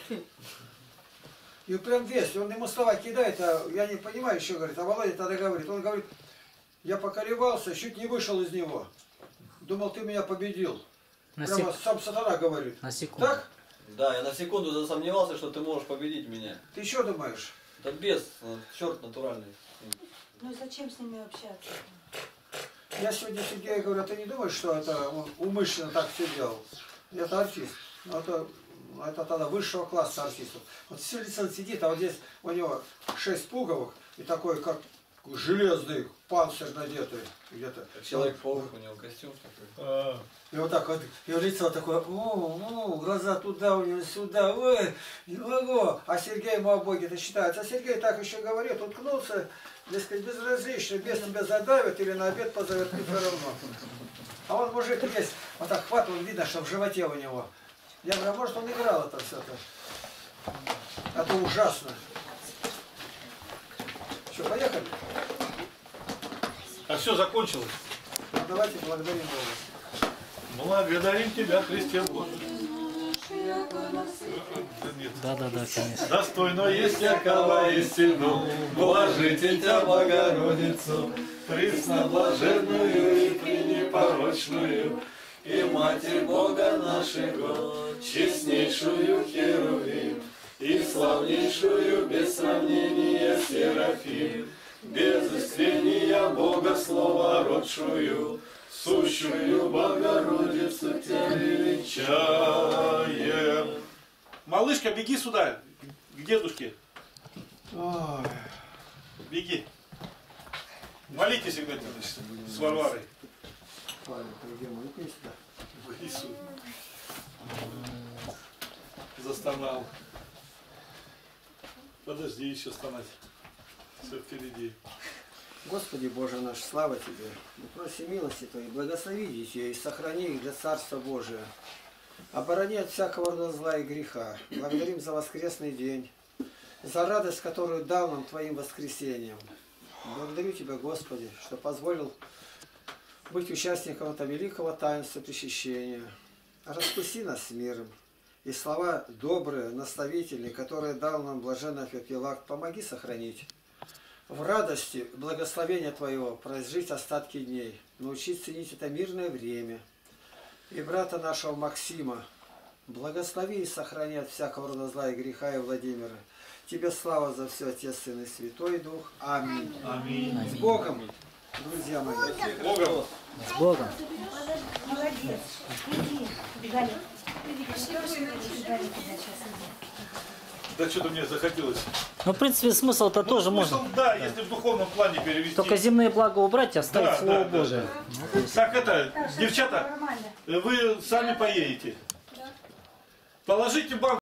Speaker 2: И прям весь, он ему слова кидает, а я не понимаю, еще говорит, а Володя тогда говорит, он говорит, я поколебался, чуть не вышел из него. Думал, ты меня победил.
Speaker 4: На,
Speaker 2: Прямо
Speaker 4: сек...
Speaker 2: сам сатана говорит.
Speaker 4: на секунду.
Speaker 2: Так?
Speaker 3: Да, я на секунду засомневался, что ты можешь победить меня.
Speaker 2: Ты что думаешь?
Speaker 3: Это бес, черт натуральный.
Speaker 6: Ну зачем с ними общаться?
Speaker 2: Я сегодня Сергею говорю, а ты не думаешь, что это он умышленно так все делал? Это артист. Ну, это, это тогда высшего класса артистов. Вот все лицо сидит, а вот здесь у него шесть пуговок и такой, как железный панцирь надетый где-то.
Speaker 3: Человек-паук, у него костюм такой.
Speaker 2: И вот так вот, его лицо такое, о, о, глаза туда у него, сюда, ой, не могу. А Сергей ему о Боге это считается. А Сергей так еще говорит, уткнулся, дескать, безразлично, без тебя задавит или на обед позовет, не все равно. А он мужик есть, вот так хватает, видно, что в животе у него. Я говорю, а может он играл это все-то? Это ужасно. Что, поехали?
Speaker 1: А все закончилось.
Speaker 2: Ну, давайте благодарим Бога.
Speaker 1: Благодарим Тебя, Христе Божий.
Speaker 4: Да, да, да, конечно.
Speaker 1: Достойно есть всякого истину, блажите Тебя, Богородицу, пресноблаженную и пренепорочную, и Матерь Бога нашего, честнейшую Херувим, и славнейшую без сравнения Серафим, без искрения Бога Слова родшую, сущую Богородицу Тебя величаем. Малышка, беги сюда, к дедушке.
Speaker 2: Ой.
Speaker 1: Беги. Молитесь, Игнатий Иванович, с Варварой.
Speaker 2: Ладно, пойдем, ну-ка сюда.
Speaker 1: Иисус. Застонал. Подожди еще стонать. Все впереди.
Speaker 2: Господи Боже наш, слава Тебе. Мы просим милости Твоей, благослови детей и сохрани их для Царства Божия. Оборони от всякого рода зла и греха. Благодарим за воскресный день, за радость, которую дал нам Твоим воскресением. Благодарю Тебя, Господи, что позволил быть участником этого великого таинства причащения. Распусти нас с миром. И слова добрые, наставительные, которые дал нам блаженный Феофилакт, помоги сохранить. В радости благословения Твоего прожить остатки дней, научить ценить это мирное время. И брата нашего Максима благослови и сохрани от всякого рода зла и греха, и Владимира. Тебе слава за все, Отец, Сын и Святой Дух. Аминь.
Speaker 1: Аминь.
Speaker 2: С Богом, друзья мои.
Speaker 1: С Богом.
Speaker 4: С Богом.
Speaker 6: Молодец. Иди, Галя. Иди, Галя, туда сейчас иди.
Speaker 1: Да что-то мне захотелось.
Speaker 4: Ну, в принципе, смысл-то тоже
Speaker 1: Смысл,
Speaker 4: можно.
Speaker 1: да, если в духовном плане перевести.
Speaker 4: Только земные блага убрать и оставить
Speaker 1: Да,
Speaker 4: Слово
Speaker 1: да, да,
Speaker 4: Божие.
Speaker 1: да. Так это,
Speaker 6: Так,
Speaker 1: девчата,
Speaker 6: нормально.
Speaker 1: вы сами поедете. Положите банк.